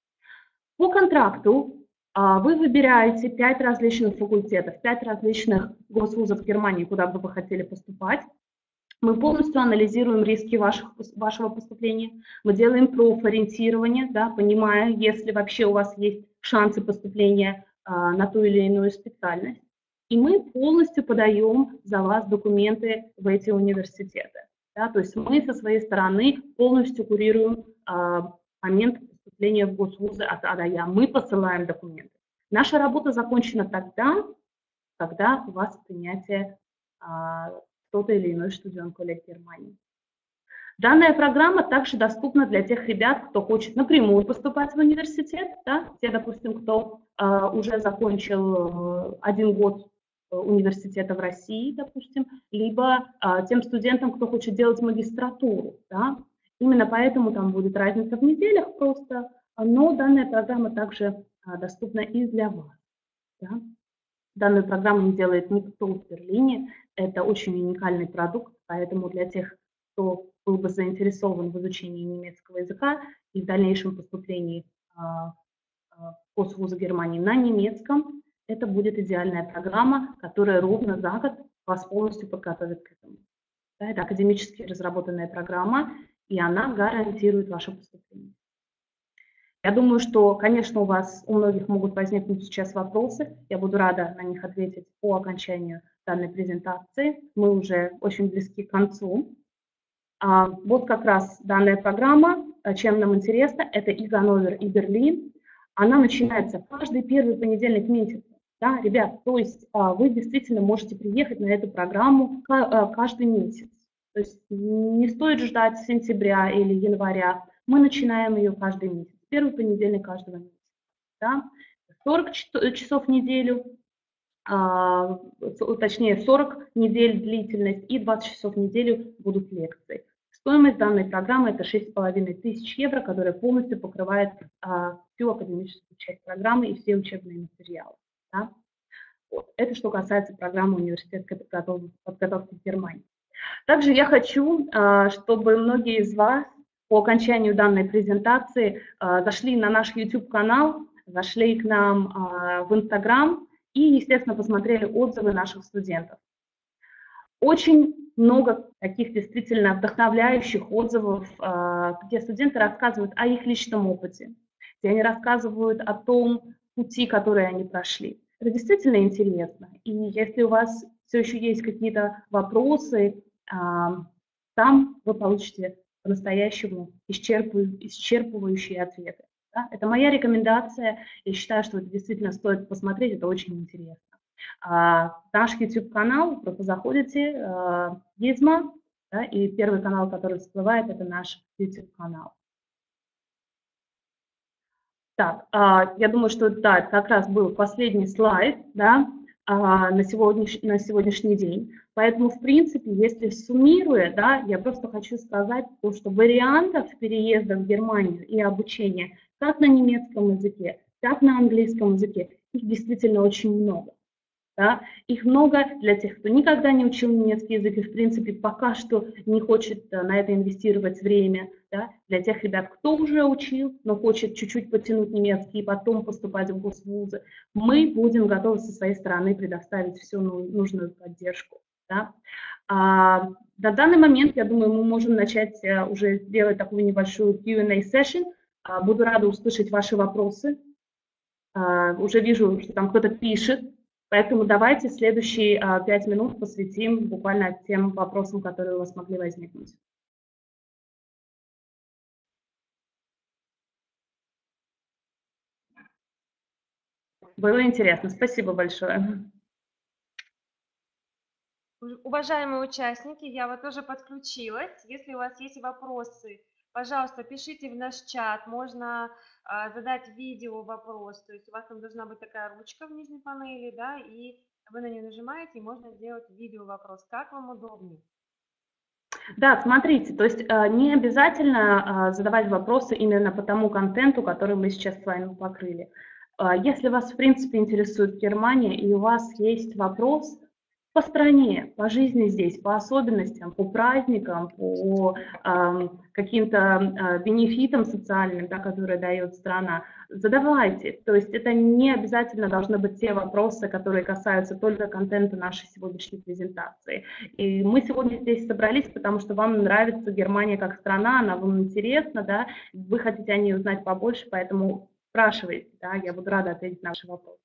По контракту а, вы выбираете пять различных факультетов, пять различных госвузов Германии, куда бы вы хотели поступать. Мы полностью анализируем риски ваших, вашего поступления, мы делаем профориентирование, да, понимая, если вообще у вас есть шансы поступления а, на ту или иную специальность. И мы полностью подаем за вас документы в эти университеты. Да, то есть мы со своей стороны полностью курируем а, момент поступления в госвузы от А до Я. Мы посылаем документы. Наша работа закончена тогда, когда у вас принятие а, в тот или иной Student Collect Германии. Данная программа также доступна для тех ребят, кто хочет напрямую поступать в университет, да, те, допустим, кто а, уже закончил один год университета в России, допустим, либо а, тем студентам, кто хочет делать магистратуру. Да. Именно поэтому там будет разница в неделях просто, но данная программа также а, доступна и для вас. Да. Данную программу не делает никто в Берлине, это очень уникальный продукт, поэтому для тех, кто был бы заинтересован в изучении немецкого языка и в дальнейшем поступлении а, в госвузы Германии на немецком, это будет идеальная программа, которая ровно за год вас полностью подготовит к этому. Да, это академически разработанная программа, и она гарантирует ваше поступление. Я думаю, что, конечно, у вас, у многих могут возникнуть сейчас вопросы. Я буду рада на них ответить по окончанию данной презентации. Мы уже очень близки к концу. А, вот как раз данная программа, чем нам интересно, это и Ганновер, и Берлин. Она начинается каждый первый понедельник месяца. Да, ребят, то есть а, вы действительно можете приехать на эту программу каждый месяц. То есть не стоит ждать сентября или января. Мы начинаем ее каждый месяц. Первый понедельник каждого месяца. Да? сорок часов в неделю, а, точнее сорок недель длительность и двадцать часов в неделю будут лекции. Стоимость данной программы это шесть с половиной тысяч евро, которая полностью покрывает а, всю академическую часть программы и все учебные материалы. Да? Вот. Это что касается программы университетской подготовки в Германии. Также я хочу, а, чтобы многие из вас по окончанию данной презентации а, зашли на наш YouTube-канал, зашли к нам а, в Instagram и, естественно, посмотрели отзывы наших студентов. Очень много таких действительно вдохновляющих отзывов, где студенты рассказывают о их личном опыте, где они рассказывают о том пути, который они прошли. Это действительно интересно. И если у вас все еще есть какие-то вопросы, там вы получите по-настоящему исчерпывающие ответы. Да? Это моя рекомендация. Я считаю, что это действительно стоит посмотреть, это очень интересно. А, наш YouTube-канал, просто заходите, а, Гизма, да, и первый канал, который всплывает, это наш YouTube-канал. Так, а, я думаю, что да, это как раз был последний слайд, да, а, на, сегодняш, на сегодняшний день. Поэтому, в принципе, если суммируя, да, я просто хочу сказать, то, что вариантов переезда в Германию и обучения как на немецком языке, так на английском языке, их действительно очень много. Да? Их много для тех, кто никогда не учил немецкий язык и, в принципе, пока что не хочет на это инвестировать время. Да? Для тех ребят, кто уже учил, но хочет чуть-чуть потянуть немецкий и потом поступать в госвузы, мы будем готовы со своей стороны предоставить всю нужную поддержку. Да? А, на данный момент, я думаю, мы можем начать уже делать такую небольшую кью энд эй-сессион. А, буду рада услышать ваши вопросы. А, уже вижу, что там кто-то пишет. Поэтому давайте следующие а, пять минут посвятим буквально тем вопросам, которые у вас могли возникнуть. Было интересно. Спасибо большое. Уважаемые участники, я вот тоже подключилась. Если у вас есть вопросы, пожалуйста, пишите в наш чат. Можно а, задать видео вопрос. То есть у вас там должна быть такая ручка в нижней панели, да, и вы на нее нажимаете, и можно сделать видео вопрос. Как вам удобнее? Да, смотрите, то есть э, не обязательно э, задавать вопросы именно по тому контенту, который мы сейчас с вами покрыли. Э, Если вас, в принципе, интересует Германия, и у вас есть вопрос по стране, по жизни здесь, по особенностям, по праздникам, по эм, каким-то э, бенефитам социальным, да, которые дает страна, задавайте. То есть это не обязательно должны быть те вопросы, которые касаются только контента нашей сегодняшней презентации. И мы сегодня здесь собрались, потому что вам нравится Германия как страна, она вам интересна, да, вы хотите о ней узнать побольше, поэтому спрашивайте, да, я буду рада ответить на ваши вопросы.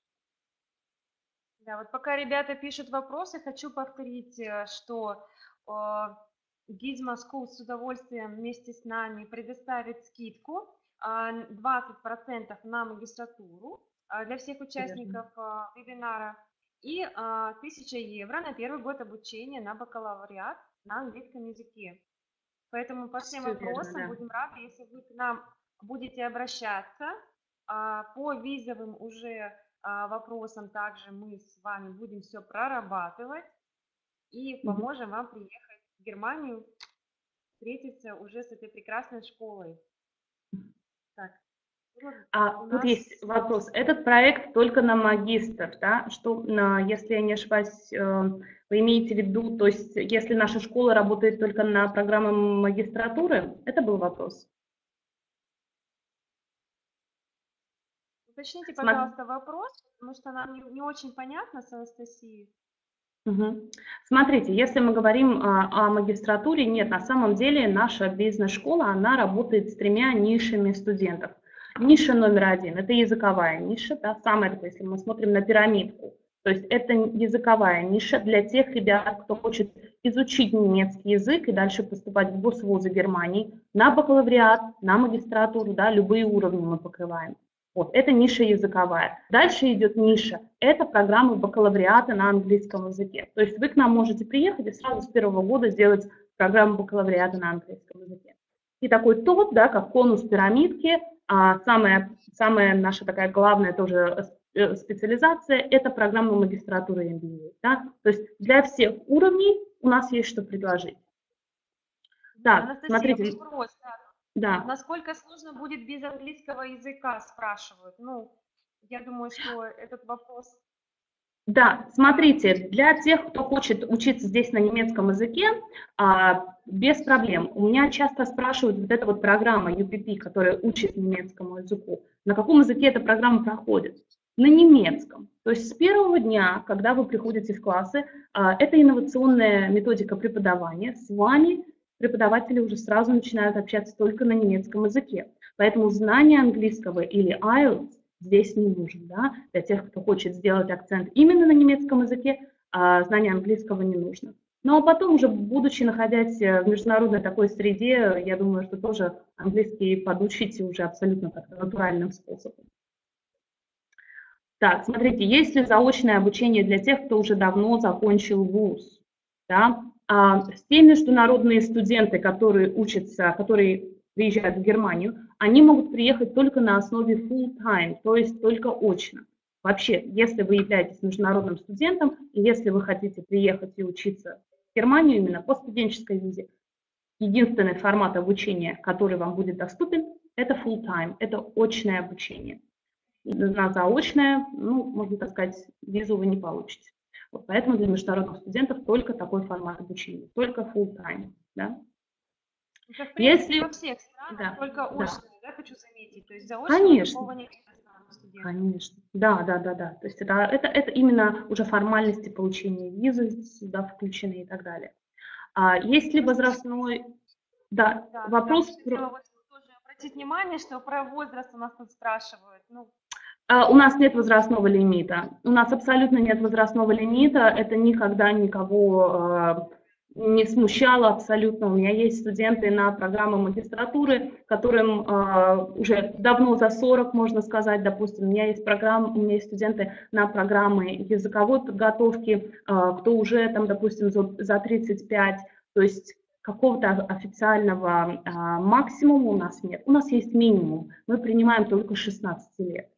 Да, вот пока ребята пишут вопросы, хочу повторить, э, что э, Gizmo School с удовольствием вместе с нами предоставит скидку а, двадцать процентов на магистратуру а, для всех Верно. участников а, вебинара и а, тысяча евро на первый год обучения на бакалавриат на английском языке. Поэтому по всем Все верно, вопросам да. будем рады, если вы к нам будете обращаться. А, По визовым уже а, вопросам также мы с вами будем все прорабатывать и Мгм. поможем вам приехать в Германию, встретиться уже с этой прекрасной школой. Так, вот А у тут нас есть вопрос. Этот проект только на магистров, да? Что, на, если я не ошибаюсь, э, вы имеете в виду, то есть если наша школа работает только на программы магистратуры? Это был вопрос. уточните, Сма- пожалуйста, вопрос, потому что нам не, не очень понятно с Анастасией. Мгм. Смотрите, если мы говорим а, о магистратуре, нет, на самом деле наша бизнес-школа, она работает с тремя нишами студентов. Ниша номер один – это языковая ниша, да, самая такая, если мы смотрим на пирамидку. То есть это языковая ниша для тех ребят, кто хочет изучить немецкий язык и дальше поступать в госвузы Германии на бакалавриат, на магистратуру, да, любые уровни мы покрываем. Вот, это ниша языковая. Дальше идет ниша. Это программы бакалавриата на английском языке. То есть вы к нам можете приехать и сразу с первого года сделать программу бакалавриата на английском языке. И такой топ, да, как конус пирамидки, а самая, самая наша такая главная тоже специализация – это программа магистратуры эм би эй. Да? То есть для всех уровней у нас есть что предложить. Так, Анастасия, смотрите, вопрос. да. Насколько сложно будет без английского языка, спрашивают. Ну, я думаю, что этот вопрос... Да, а, смотрите, для тех, кто хочет учиться здесь на немецком языке, а, без проблем. У меня часто спрашивают вот эта вот программа ю пи пи, которая учит немецкому языку. На каком языке эта программа проходит? На немецком. То есть с первого дня, когда вы приходите в классы, а, это инновационная методика преподавания. С вами преподаватели уже сразу начинают общаться только на немецком языке. Поэтому знание английского или айлтс здесь не нужен, да, для тех, кто хочет сделать акцент именно на немецком языке, а знание английского не нужно. Ну а потом уже, будучи находясь в международной такой среде, я думаю, что тоже английский подучите уже абсолютно как-то натуральным способом. Так, смотрите, есть ли заочное обучение для тех, кто уже давно закончил вуз? Да? А, те международные студенты, которые учатся, которые приезжают в Германию, они могут приехать только на основе full-time, то есть только очно. Вообще, если вы являетесь международным студентом, и если вы хотите приехать и учиться в Германию именно по студенческой визе, единственный формат обучения, который вам будет доступен, это full-time, это очное обучение. На заочное, ну, можно так сказать, визу вы не получите. Вот поэтому для международных студентов только такой формат обучения, только full-time. Да? это, в принципе, во Если, всех странах, да, только да, очное, да, хочу заметить. То есть заочного конечно, такого нет иностранным студентам. конечно, да, да, да, да. То есть это, это, это именно уже формальности получения визы сюда включены и так далее. А есть ли Просто, возрастной, да, да, да, вопрос просто про... хотела вот тоже обратить внимание, что про возраст у нас тут спрашивают. Ну, У нас нет возрастного лимита. У нас абсолютно нет возрастного лимита. Это никогда никого э, не смущало абсолютно. У меня есть студенты на программы магистратуры, которым э, уже давно за сорок, можно сказать, допустим. У меня есть программы, у меня есть студенты на программы языковой подготовки, э, кто уже там, допустим, за, за тридцать пять. То есть какого-то официального э, максимума у нас нет. У нас есть минимум. Мы принимаем только с шестнадцати лет.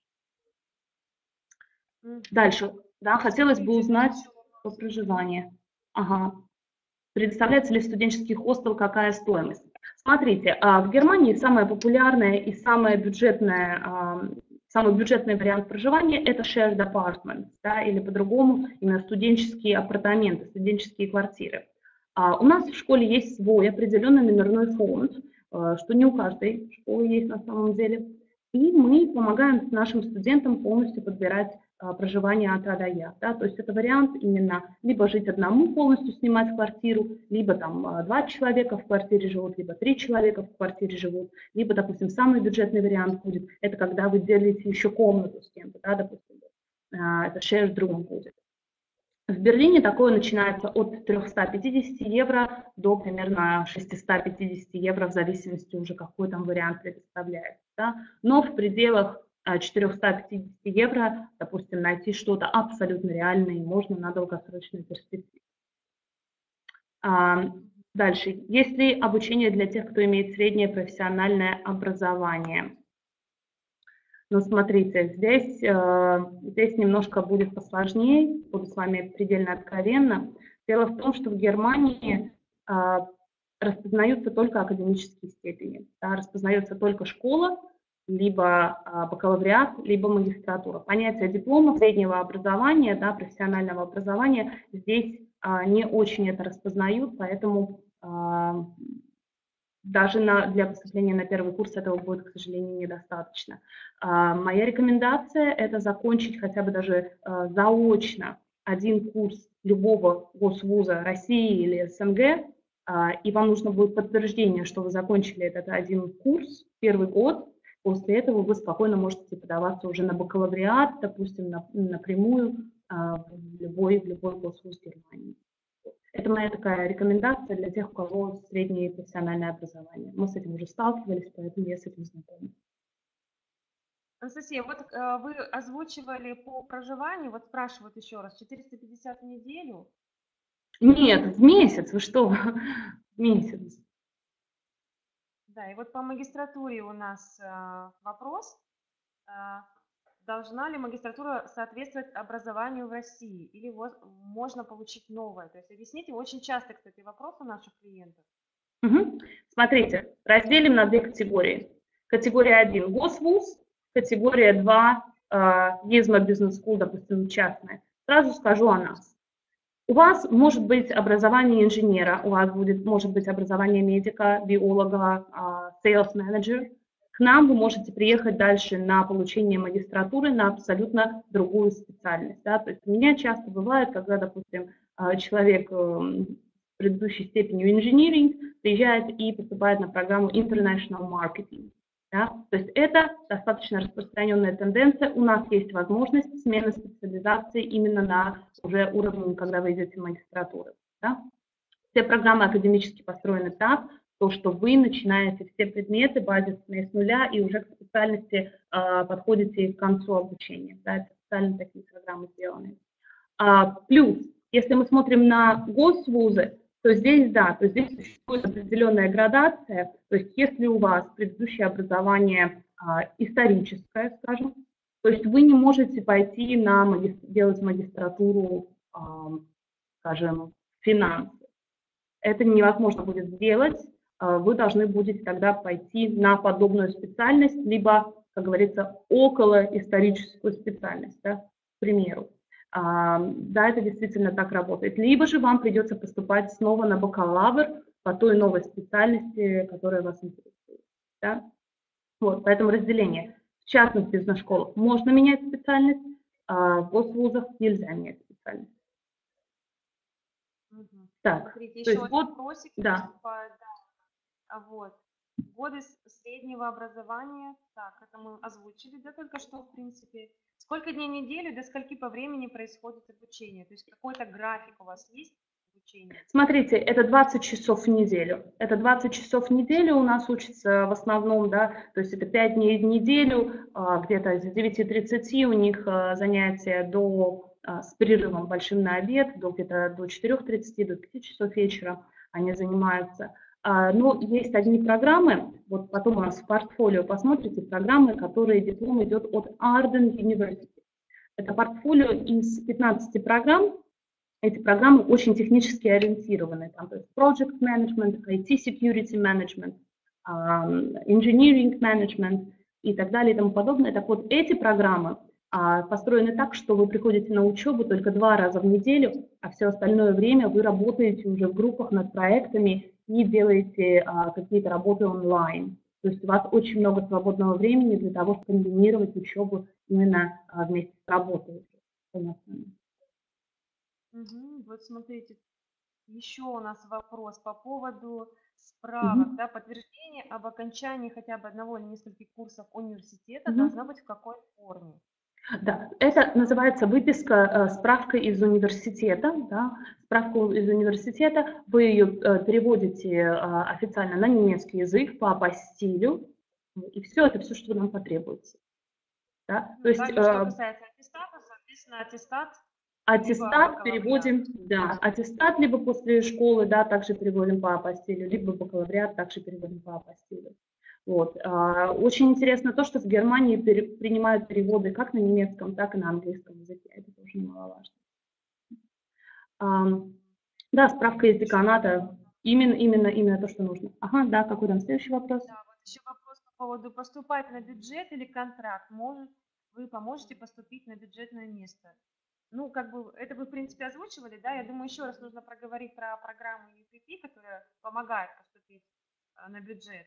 Дальше, да, хотелось бы тридцать узнать еще о вопрос. проживании. Ага. Предоставляется ли в студенческий хостел, какая стоимость? Смотрите, в Германии самая популярная и самая бюджетная, самый бюджетный вариант проживания – это shared apartments, да, или по-другому именно студенческие апартаменты, студенческие квартиры. У нас в школе есть свой определенный номерной фонд, что не у каждой школы есть на самом деле. И мы помогаем нашим студентам полностью подбирать проживание от А до Я. Да? То есть это вариант именно либо жить одному, полностью снимать квартиру, либо там два человека в квартире живут, либо три человека в квартире живут, либо, допустим, самый бюджетный вариант будет, это когда вы делите еще комнату с кем-то, да, допустим, это shared room будет. В Берлине такое начинается от трёхсот пятидесяти евро до примерно шестисот пятидесяти евро, в зависимости уже какой там вариант предоставляется. Да? Но в пределах четырёхсот пятидесяти евро, допустим, найти что-то абсолютно реальное и можно на долгосрочную перспективу. А, дальше. Есть ли обучение для тех, кто имеет среднее профессиональное образование? Ну, смотрите, здесь, здесь немножко будет посложнее, буду с вами предельно откровенна. Дело в том, что в Германии распознаются только академические степени. Да, распознается только школа, либо бакалавриат, либо магистратура. Понятие диплома среднего образования, да, профессионального образования здесь не очень это распознают, поэтому даже на, для поступления на первый курс этого будет, к сожалению, недостаточно. А, моя рекомендация – это закончить хотя бы даже а, заочно один курс любого госвуза России или СНГ, а, и вам нужно будет подтверждение, что вы закончили этот один курс, первый год. После этого вы спокойно можете подаваться уже на бакалавриат, допустим, на, напрямую а, в, любой, в любой госвуз Германии. Это моя такая рекомендация для тех, у кого среднее профессиональное образование. Мы с этим уже сталкивались, поэтому я с этим знакома. Анастасия, вот э, вы озвучивали по проживанию, вот спрашивают еще раз, четыреста пятьдесят в неделю? Нет, в месяц, вы что? В месяц. Да, и вот по магистратуре у нас э, вопрос. Э, Должна ли магистратура соответствовать образованию в России или вот можно получить новое? То есть объясните, очень часто, кстати, вопрос у наших клиентов. Угу. Смотрите, разделим на две категории. Категория один – госвуз, категория два – Гизмо Бизнес Скул, допустим, частная. Сразу скажу о нас. У вас может быть образование инженера, у вас будет, может быть образование медика, биолога, sales manager. К нам вы можете приехать дальше на получение магистратуры на абсолютно другую специальность. Да? То есть у меня часто бывает, когда, допустим, человек с предыдущей степенью инжиниринг приезжает и поступает на программу International Marketing. Да? То есть это достаточно распространенная тенденция. У нас есть возможность смены специализации именно на уже уровне, когда вы идете в магистратуру. Да? Все программы академически построены так, то, что вы начинаете все предметы базисные с нуля и уже к специальности э, подходите к концу обучения. Да, это специально такие программы сделаны. А, плюс, если мы смотрим на госвузы, то здесь, да, то здесь существует определенная градация. То есть если у вас предыдущее образование э, историческое, скажем, то есть вы не можете пойти на маги- делать магистратуру, э, скажем, финансы. Это невозможно будет сделать. Вы должны будете тогда пойти на подобную специальность, либо, как говорится, около историческую специальность, да, к примеру. Да, это действительно так работает. Либо же вам придется поступать снова на бакалавр по той новой специальности, которая вас интересует. Да? Вот, поэтому разделение. В частных бизнес-школах можно менять специальность, а в госвузах нельзя менять специальность. Угу. Так, смотрите, то еще есть вот, вопросик да. поступает, да. Вот. Годы среднего образования, так, это мы озвучили, да, только что, в принципе. Сколько дней в неделю, до скольки по времени происходит обучение? То есть какой-то график у вас есть обучения? Смотрите, это двадцать часов в неделю. Это двадцать часов в неделю у нас учатся в основном, да, то есть это пять дней в неделю, где-то с девяти тридцати у них занятия до, с перерывом большим на обед, до где-то до четырёх тридцати, до пяти часов вечера они занимаются. Но есть одни программы, вот потом у нас в портфолио посмотрите, программы, которые диплом идет от Arden University. Это портфолио из пятнадцати программ, Эти программы очень технически ориентированы, там, то есть project management, ай ти security management, um, engineering management и так далее и тому подобное. Так вот, эти программы а, построены так, что вы приходите на учебу только два раза в неделю, а все остальное время вы работаете уже в группах над проектами и делаете а, какие-то работы онлайн. То есть у вас очень много свободного времени для того, чтобы комбинировать учебу именно а, вместе с работой. Мгм. Вот смотрите, еще у нас вопрос по поводу справок, Мгм. да, подтверждение об окончании хотя бы одного или нескольких курсов университета Мгм. должно быть в какой форме? Да, это называется выписка, э, справка из университета. Да. Справку из университета, вы ее э, переводите э, официально на немецкий язык по апостилю, и все, это все, что нам потребуется. Да. То Мгм. есть Также, что э, касается аттестата, соответственно, аттестат либо аттестат бакалавриат. переводим, да, аттестат либо после школы, да, также переводим по апостилю, либо бакалавриат также переводим по апостилю. Вот. а, Очень интересно то, что в Германии пере- принимают переводы как на немецком, так и на английском языке. Это тоже немаловажно. Ам, Да, справка из деканата. Именно, именно, именно то, что нужно. Ага, да, какой там следующий вопрос? Да, вот еще вопрос по поводу поступать на бюджет или контракт. Может, вы поможете поступить на бюджетное место? Ну, как бы, это вы, в принципе, озвучивали, да? Я думаю, еще раз нужно проговорить про программу ю пи пи, которая помогает поступить а, на бюджет,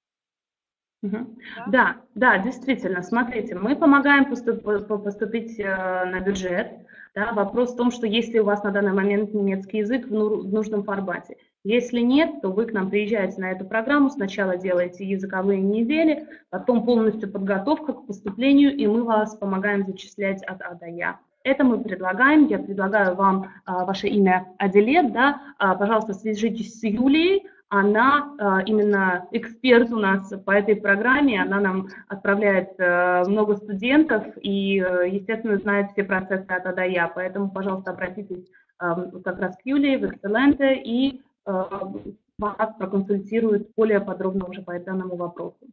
Мгм. да? Да, да, действительно, смотрите, мы помогаем поступ- по- поступить э, на бюджет. Да, вопрос в том, что если у вас на данный момент немецкий язык в, ну- в нужном формате. Если нет, то вы к нам приезжаете на эту программу, сначала делаете языковые недели, потом полностью подготовка к поступлению, и мы вас помогаем зачислять от А до Я. Это мы предлагаем. Я предлагаю вам а, ваше имя Аделет, да, а, пожалуйста, свяжитесь с Юлией. Она а, именно эксперт у нас по этой программе, она нам отправляет а, много студентов и, а, естественно, знает все процессы от А до Я. Поэтому, пожалуйста, обратитесь а, как раз к Юлии в Экселенте и а, вас проконсультируют более подробно уже по данному вопросу.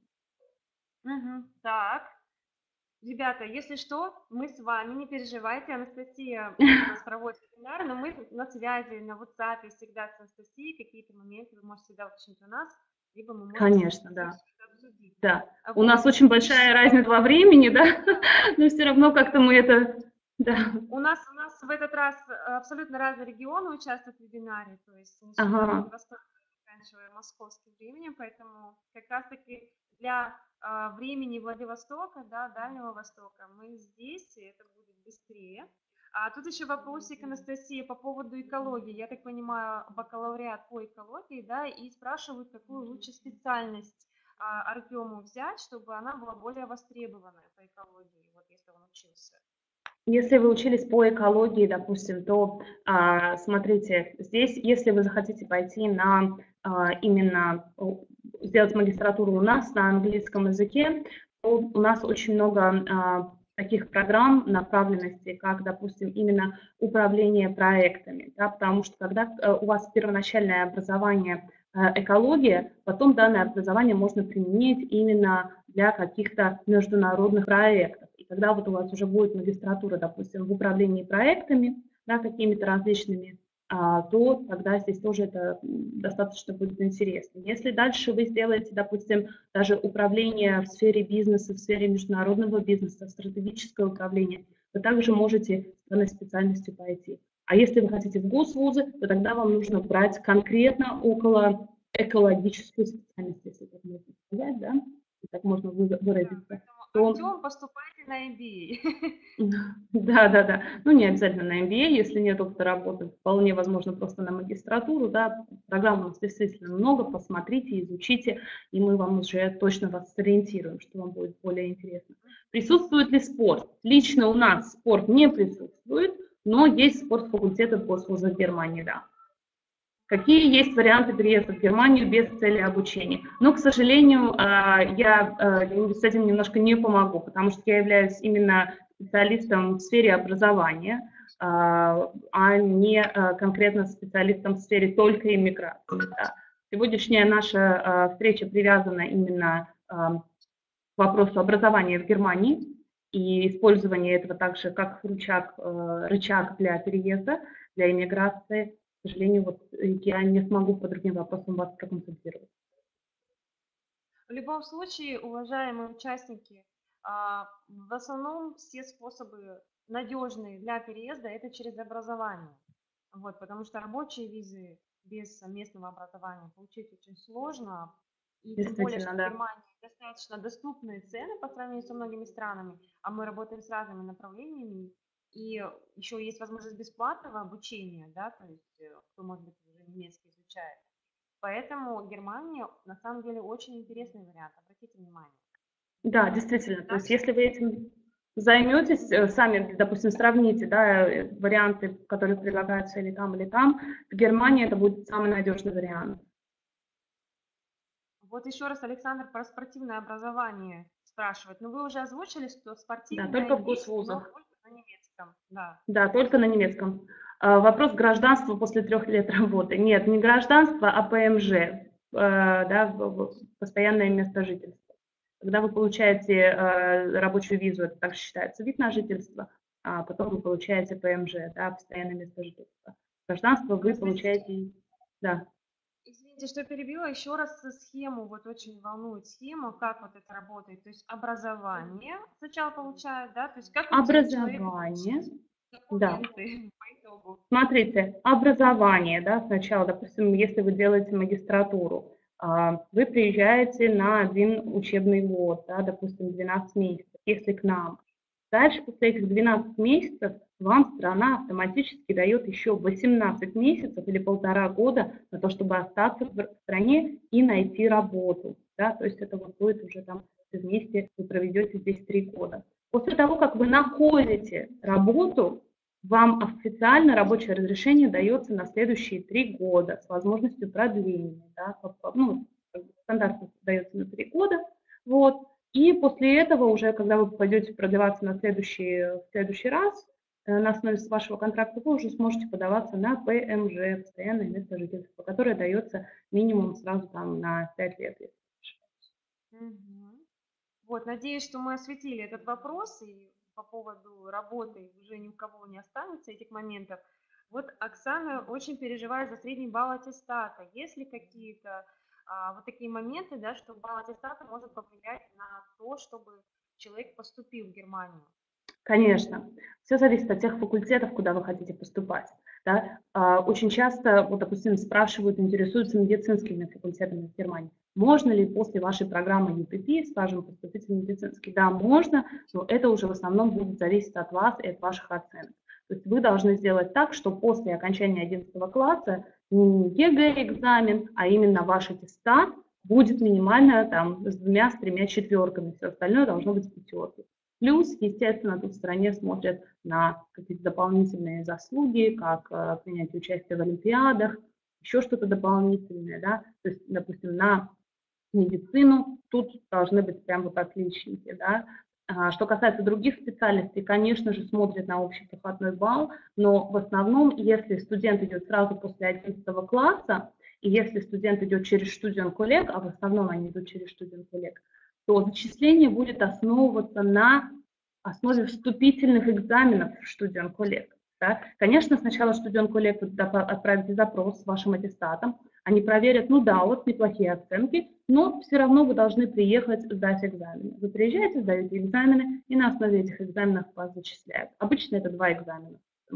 Мгм. Так, ребята, если что, мы с вами, не переживайте, Анастасия у нас проводит вебинар, но мы на связи, на WhatsApp всегда с Анастасией, какие-то моменты вы можете всегда уточнить у нас, либо мы можем с Конечно, Анастасией да. все это обсудить. Да. А У нас вот, очень большая еще, разница во времени, да, да, но все равно как-то мы это... Да. у нас, у нас в этот раз э, абсолютно разные регионы участвуют в вебинаре, то есть начиная от Ага. Владивостока и заканчивая московским временем, поэтому как раз-таки для а, времени Владивостока, да, Дальнего Востока, мы здесь, и это будет быстрее. А тут еще вопросик, Анастасия, по поводу экологии. Я так понимаю, бакалавриат по экологии, да, и спрашивают, какую лучше специальность а, Артему взять, чтобы она была более востребованная по экологии, вот если он учился. Если вы учились по экологии, допустим, то а, смотрите, здесь, если вы захотите пойти на а, именно о, сделать магистратуру у нас на английском языке, то у нас очень много а, таких программ направленности, как, допустим, именно управление проектами, да, потому что когда а, у вас первоначальное образование а, экология, потом данное образование можно применить именно для каких-то международных проектов. И когда вот у вас уже будет магистратура, допустим, в управлении проектами, да, какими-то различными, а, то тогда здесь тоже это достаточно будет интересно. Если дальше вы сделаете, допустим, даже управление в сфере бизнеса, в сфере международного бизнеса, стратегическое управление, вы также можете с данной специальностью пойти. А если вы хотите в госвузы, то тогда вам нужно брать конкретно около экологическую специальность, если так можно сказать, да, так можно выразиться, Поэтому, то Артем, поступайте на эм би эй. да, да, да. Ну, не обязательно на эм би эй, если нет опыта работы, вполне возможно просто на магистратуру, да. Программ у нас действительно много, посмотрите, изучите, и мы вам уже точно вас сориентируем, что вам будет более интересно. Присутствует ли спорт? Лично у нас спорт не присутствует, но есть спортфакультеты в госвузах Германии, да. Какие есть варианты переезда в Германию без цели обучения? Но, к сожалению, я с этим немножко не помогу, потому что я являюсь именно специалистом в сфере образования, а не конкретно специалистом в сфере только иммиграции. Да. Сегодняшняя наша встреча привязана именно к вопросу образования в Германии и использования этого также как рычаг, рычаг для переезда. для иммиграции. К сожалению, вот я не смогу по другим вопросам вас проконсультировать. В любом случае, уважаемые участники, а, в основном все способы надежные для переезда – это через образование. Вот, потому что рабочие визы без местного образования получить очень сложно. И тем более, что Действительно, в да. Германии достаточно доступные цены по сравнению со многими странами, а мы работаем с разными направлениями. И еще есть возможность бесплатного обучения, да, то есть э, кто, может быть, уже немецкий изучает. Поэтому Германия на самом деле очень интересный вариант, обратите внимание. Да, действительно. То есть Также, если вы этим займетесь, э, сами, допустим, сравните, да, э, варианты, которые предлагаются или там, или там, в Германии это будет самый надежный вариант. вот еще раз Александр про спортивное образование спрашивает. Ну, вы уже озвучили, что Да, спортивное только в есть, но госвузах. только на немецком. Да. Да, только на немецком. А, Вопрос гражданства после трех лет работы. Нет, не гражданство, а ПМЖ, э, да, в- в- постоянное место жительства. Когда вы получаете э, рабочую визу, это также считается вид на жительство, а потом вы получаете ПМЖ, да, постоянное место жительства. Гражданство вы Расскажите, получаете, да. извините, что перебила, еще раз схему, вот очень волнует схему, как вот это работает. То есть образование сначала получают, да, то есть как вот человеку Образование, получить да. документы по итогу. Смотрите, образование, да, сначала, допустим, если вы делаете магистратуру, а, вы приезжаете на один учебный год, да, допустим, двенадцать месяцев, если к нам. Дальше, после этих двенадцати месяцев, вам страна автоматически дает еще восемнадцать месяцев или полтора года на то, чтобы остаться в стране и найти работу. Да, то есть это вот будет уже там вместе, вы проведете здесь три года. После того, как вы находите работу, вам официально рабочее разрешение дается на следующие три года с возможностью продления. Да, ну, стандартно дается на три года. Вот. И после этого уже, когда вы пойдете продлеваться на следующий, в следующий раз, э, на основе вашего контракта, вы уже сможете подаваться на ПМЖ, постоянное место жительства, которое дается минимум сразу там на пять лет. Мгм. Вот, надеюсь, что мы осветили этот вопрос, и по поводу работы уже ни у кого не останется этих моментов. Вот Оксана очень переживает за средний балл аттестата. Есть ли какие-то а, вот такие моменты, да, что балл аттестата может повлиять на то, чтобы человек поступил в Германию? Конечно, все зависит от тех факультетов, куда вы хотите поступать. Да? А, Очень часто, вот, допустим, спрашивают, интересуются медицинскими факультетами в Германии. Можно ли после вашей программы ю пи пи, скажем, поступить в медицинский? Да, можно, но это уже в основном будет зависеть от вас и от ваших оценок. То есть вы должны сделать так, что после окончания одиннадцатого класса не ЕГЭ-экзамен, а именно ваш аттестат будет минимально там, с двумя, с тремя четверками. Все остальное должно быть пятерки. Плюс, естественно, тут в стране смотрят на какие-то дополнительные заслуги, как э, принятие участия в олимпиадах, еще что-то дополнительное, да, то есть, допустим, на медицину тут должны быть прям вот отличники, да. А что касается других специальностей, конечно же, смотрят на общий проходной балл, но в основном, если студент идет сразу после одиннадцатого класса, и если студент идет через студент-коллег, а в основном они идут через студент-коллег, то зачисление будет основываться на основе вступительных экзаменов в студент-коллег. Да. Конечно, сначала студент-коллег отправите запрос с вашим аттестатом, они проверят, ну да, у вас неплохие оценки, но все равно вы должны приехать сдать экзамены. Вы приезжаете, сдаете экзамены, и на основе этих экзаменов вас зачисляют. Обычно это два экзамена.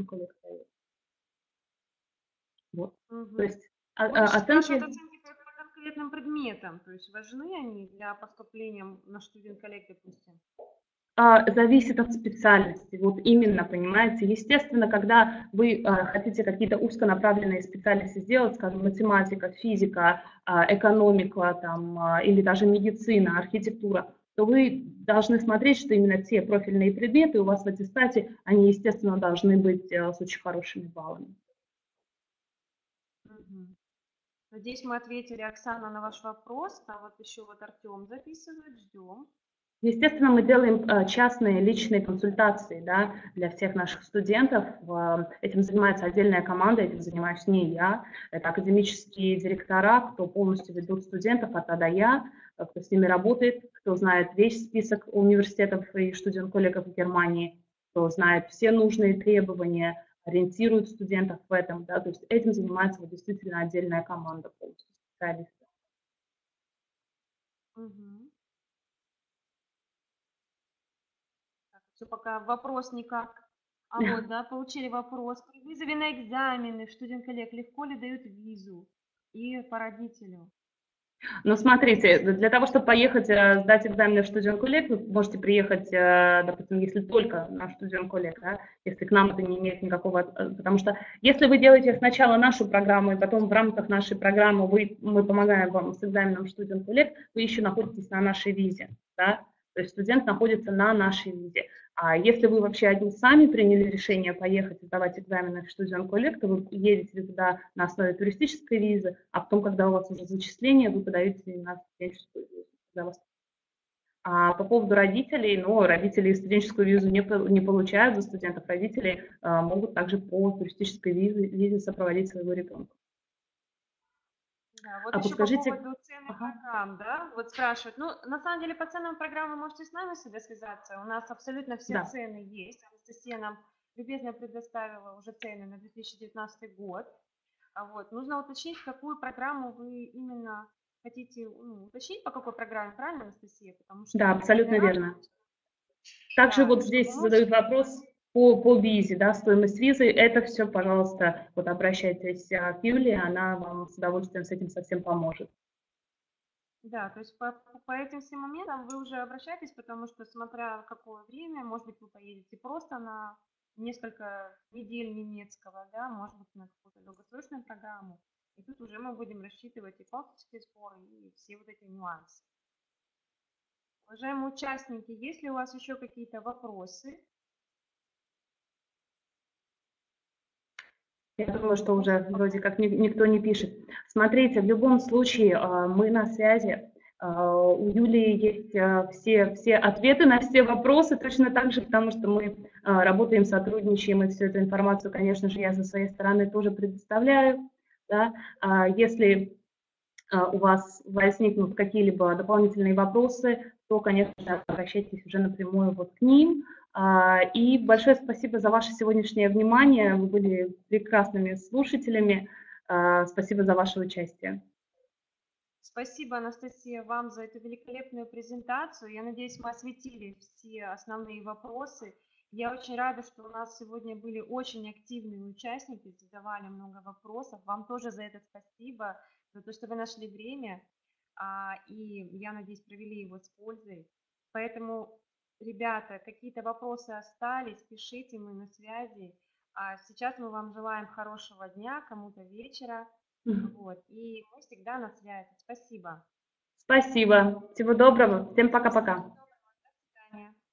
Вот. То Мгм. есть а, а, Больше спрашивают оценки... оценки по по конкретным предметам, то есть важны они для поступления на студент-коллег, допустим? А, зависит от специальности, вот именно, понимаете. Естественно, когда вы а, хотите какие-то узконаправленные специальности сделать, скажем, математика, физика, а, экономика там, а, или даже медицина, архитектура, то вы должны смотреть, что именно те профильные предметы у вас в аттестате, они, естественно, должны быть а, с очень хорошими баллами. Мгм. Надеюсь, мы ответили, Оксана, на ваш вопрос. А вот еще вот Артем записывает, ждем. Естественно, мы делаем э, частные личные консультации, да, для всех наших студентов. Э, Этим занимается отдельная команда, этим занимаюсь не я. Это академические директора, кто полностью ведут студентов от А до Я, э, кто с ними работает, кто знает весь список университетов и студент-коллегов в Германии, кто знает все нужные требования, ориентируют студентов в этом, да, то есть этим занимается вот действительно отдельная команда специалистов. Мгм. Так, все пока вопрос никак. А вот, да, получили вопрос. При вызове на экзамены в студент-коллег легко ли дают визу и по родителю? Ну, смотрите, для того, чтобы поехать э, сдать экзамены в студент-коллег, вы можете приехать, э, допустим, если только на студент-коллег, да, если к нам это не имеет никакого... э, Потому что если вы делаете сначала нашу программу, и потом в рамках нашей программы вы, мы помогаем вам с экзаменом в студент-коллег, вы еще находитесь на нашей визе, да, то есть студент находится на нашей визе. А если вы вообще одни сами приняли решение поехать и сдавать экзамены в студент-коллег, то вы едете туда на основе туристической визы, а потом, когда у вас уже зачисление, вы подаете на студенческую визу. Когда вас... А по поводу родителей, ну, родители студенческую визу не, не получают за студентов, родители а, могут также по туристической визе, визе сопроводить своего ребенка. Да, вот А еще по подскажите... поводу ценных Ага. программ, да, вот спрашивают. Ну, на самом деле, по ценам программы можете с нами всегда связаться. У нас абсолютно все Да. цены есть. Анастасия нам любезно предоставила уже цены на две тысячи девятнадцатый год. А вот, нужно уточнить, какую программу вы именно хотите, ну, уточнить, по какой программе, правильно, Анастасия? Потому Да, что абсолютно генерал, верно. Также да, вот чтобы здесь мы задают успели. вопрос по, по визе, да, стоимость визы. Это все, пожалуйста, вот обращайтесь а, к Юлии, она вам с удовольствием с этим совсем поможет. Да, то есть по, по этим всем моментам вы уже обращайтесь, потому что смотря в какое время, может быть, вы поедете просто на несколько недель немецкого, да, может быть, на какую-то долгосрочную программу. И тут уже мы будем рассчитывать и консульские сборы, и все вот эти нюансы. Уважаемые участники, есть ли у вас еще какие-то вопросы? Я думаю, что Можете уже пока. вроде как ни- никто не пишет. Смотрите, в любом случае а, мы на связи. А, У Юлии есть а, все, все ответы на все вопросы точно так же, потому что мы а, работаем, сотрудничаем, и всю эту информацию, конечно же, я со своей стороны тоже предоставляю. Да. А Если а, у вас возникнут какие-либо дополнительные вопросы, то, конечно же, обращайтесь уже напрямую вот к ним. А, И большое спасибо за ваше сегодняшнее внимание. Вы были прекрасными слушателями. А, Спасибо за ваше участие. Спасибо, Анастасия, вам за эту великолепную презентацию. Я надеюсь, мы осветили все основные вопросы. Я очень рада, что у нас сегодня были очень активные участники, задавали много вопросов. Вам тоже за это спасибо, за то, что вы нашли время, а, и, я надеюсь, провели его с пользой. Поэтому, ребята, какие-то вопросы остались, пишите, мы на связи. А сейчас мы вам желаем хорошего дня, кому-то вечера. Вот, и мы всегда на связи. Спасибо. Спасибо. Всего доброго. Всем Всего пока-пока. доброго. До свидания.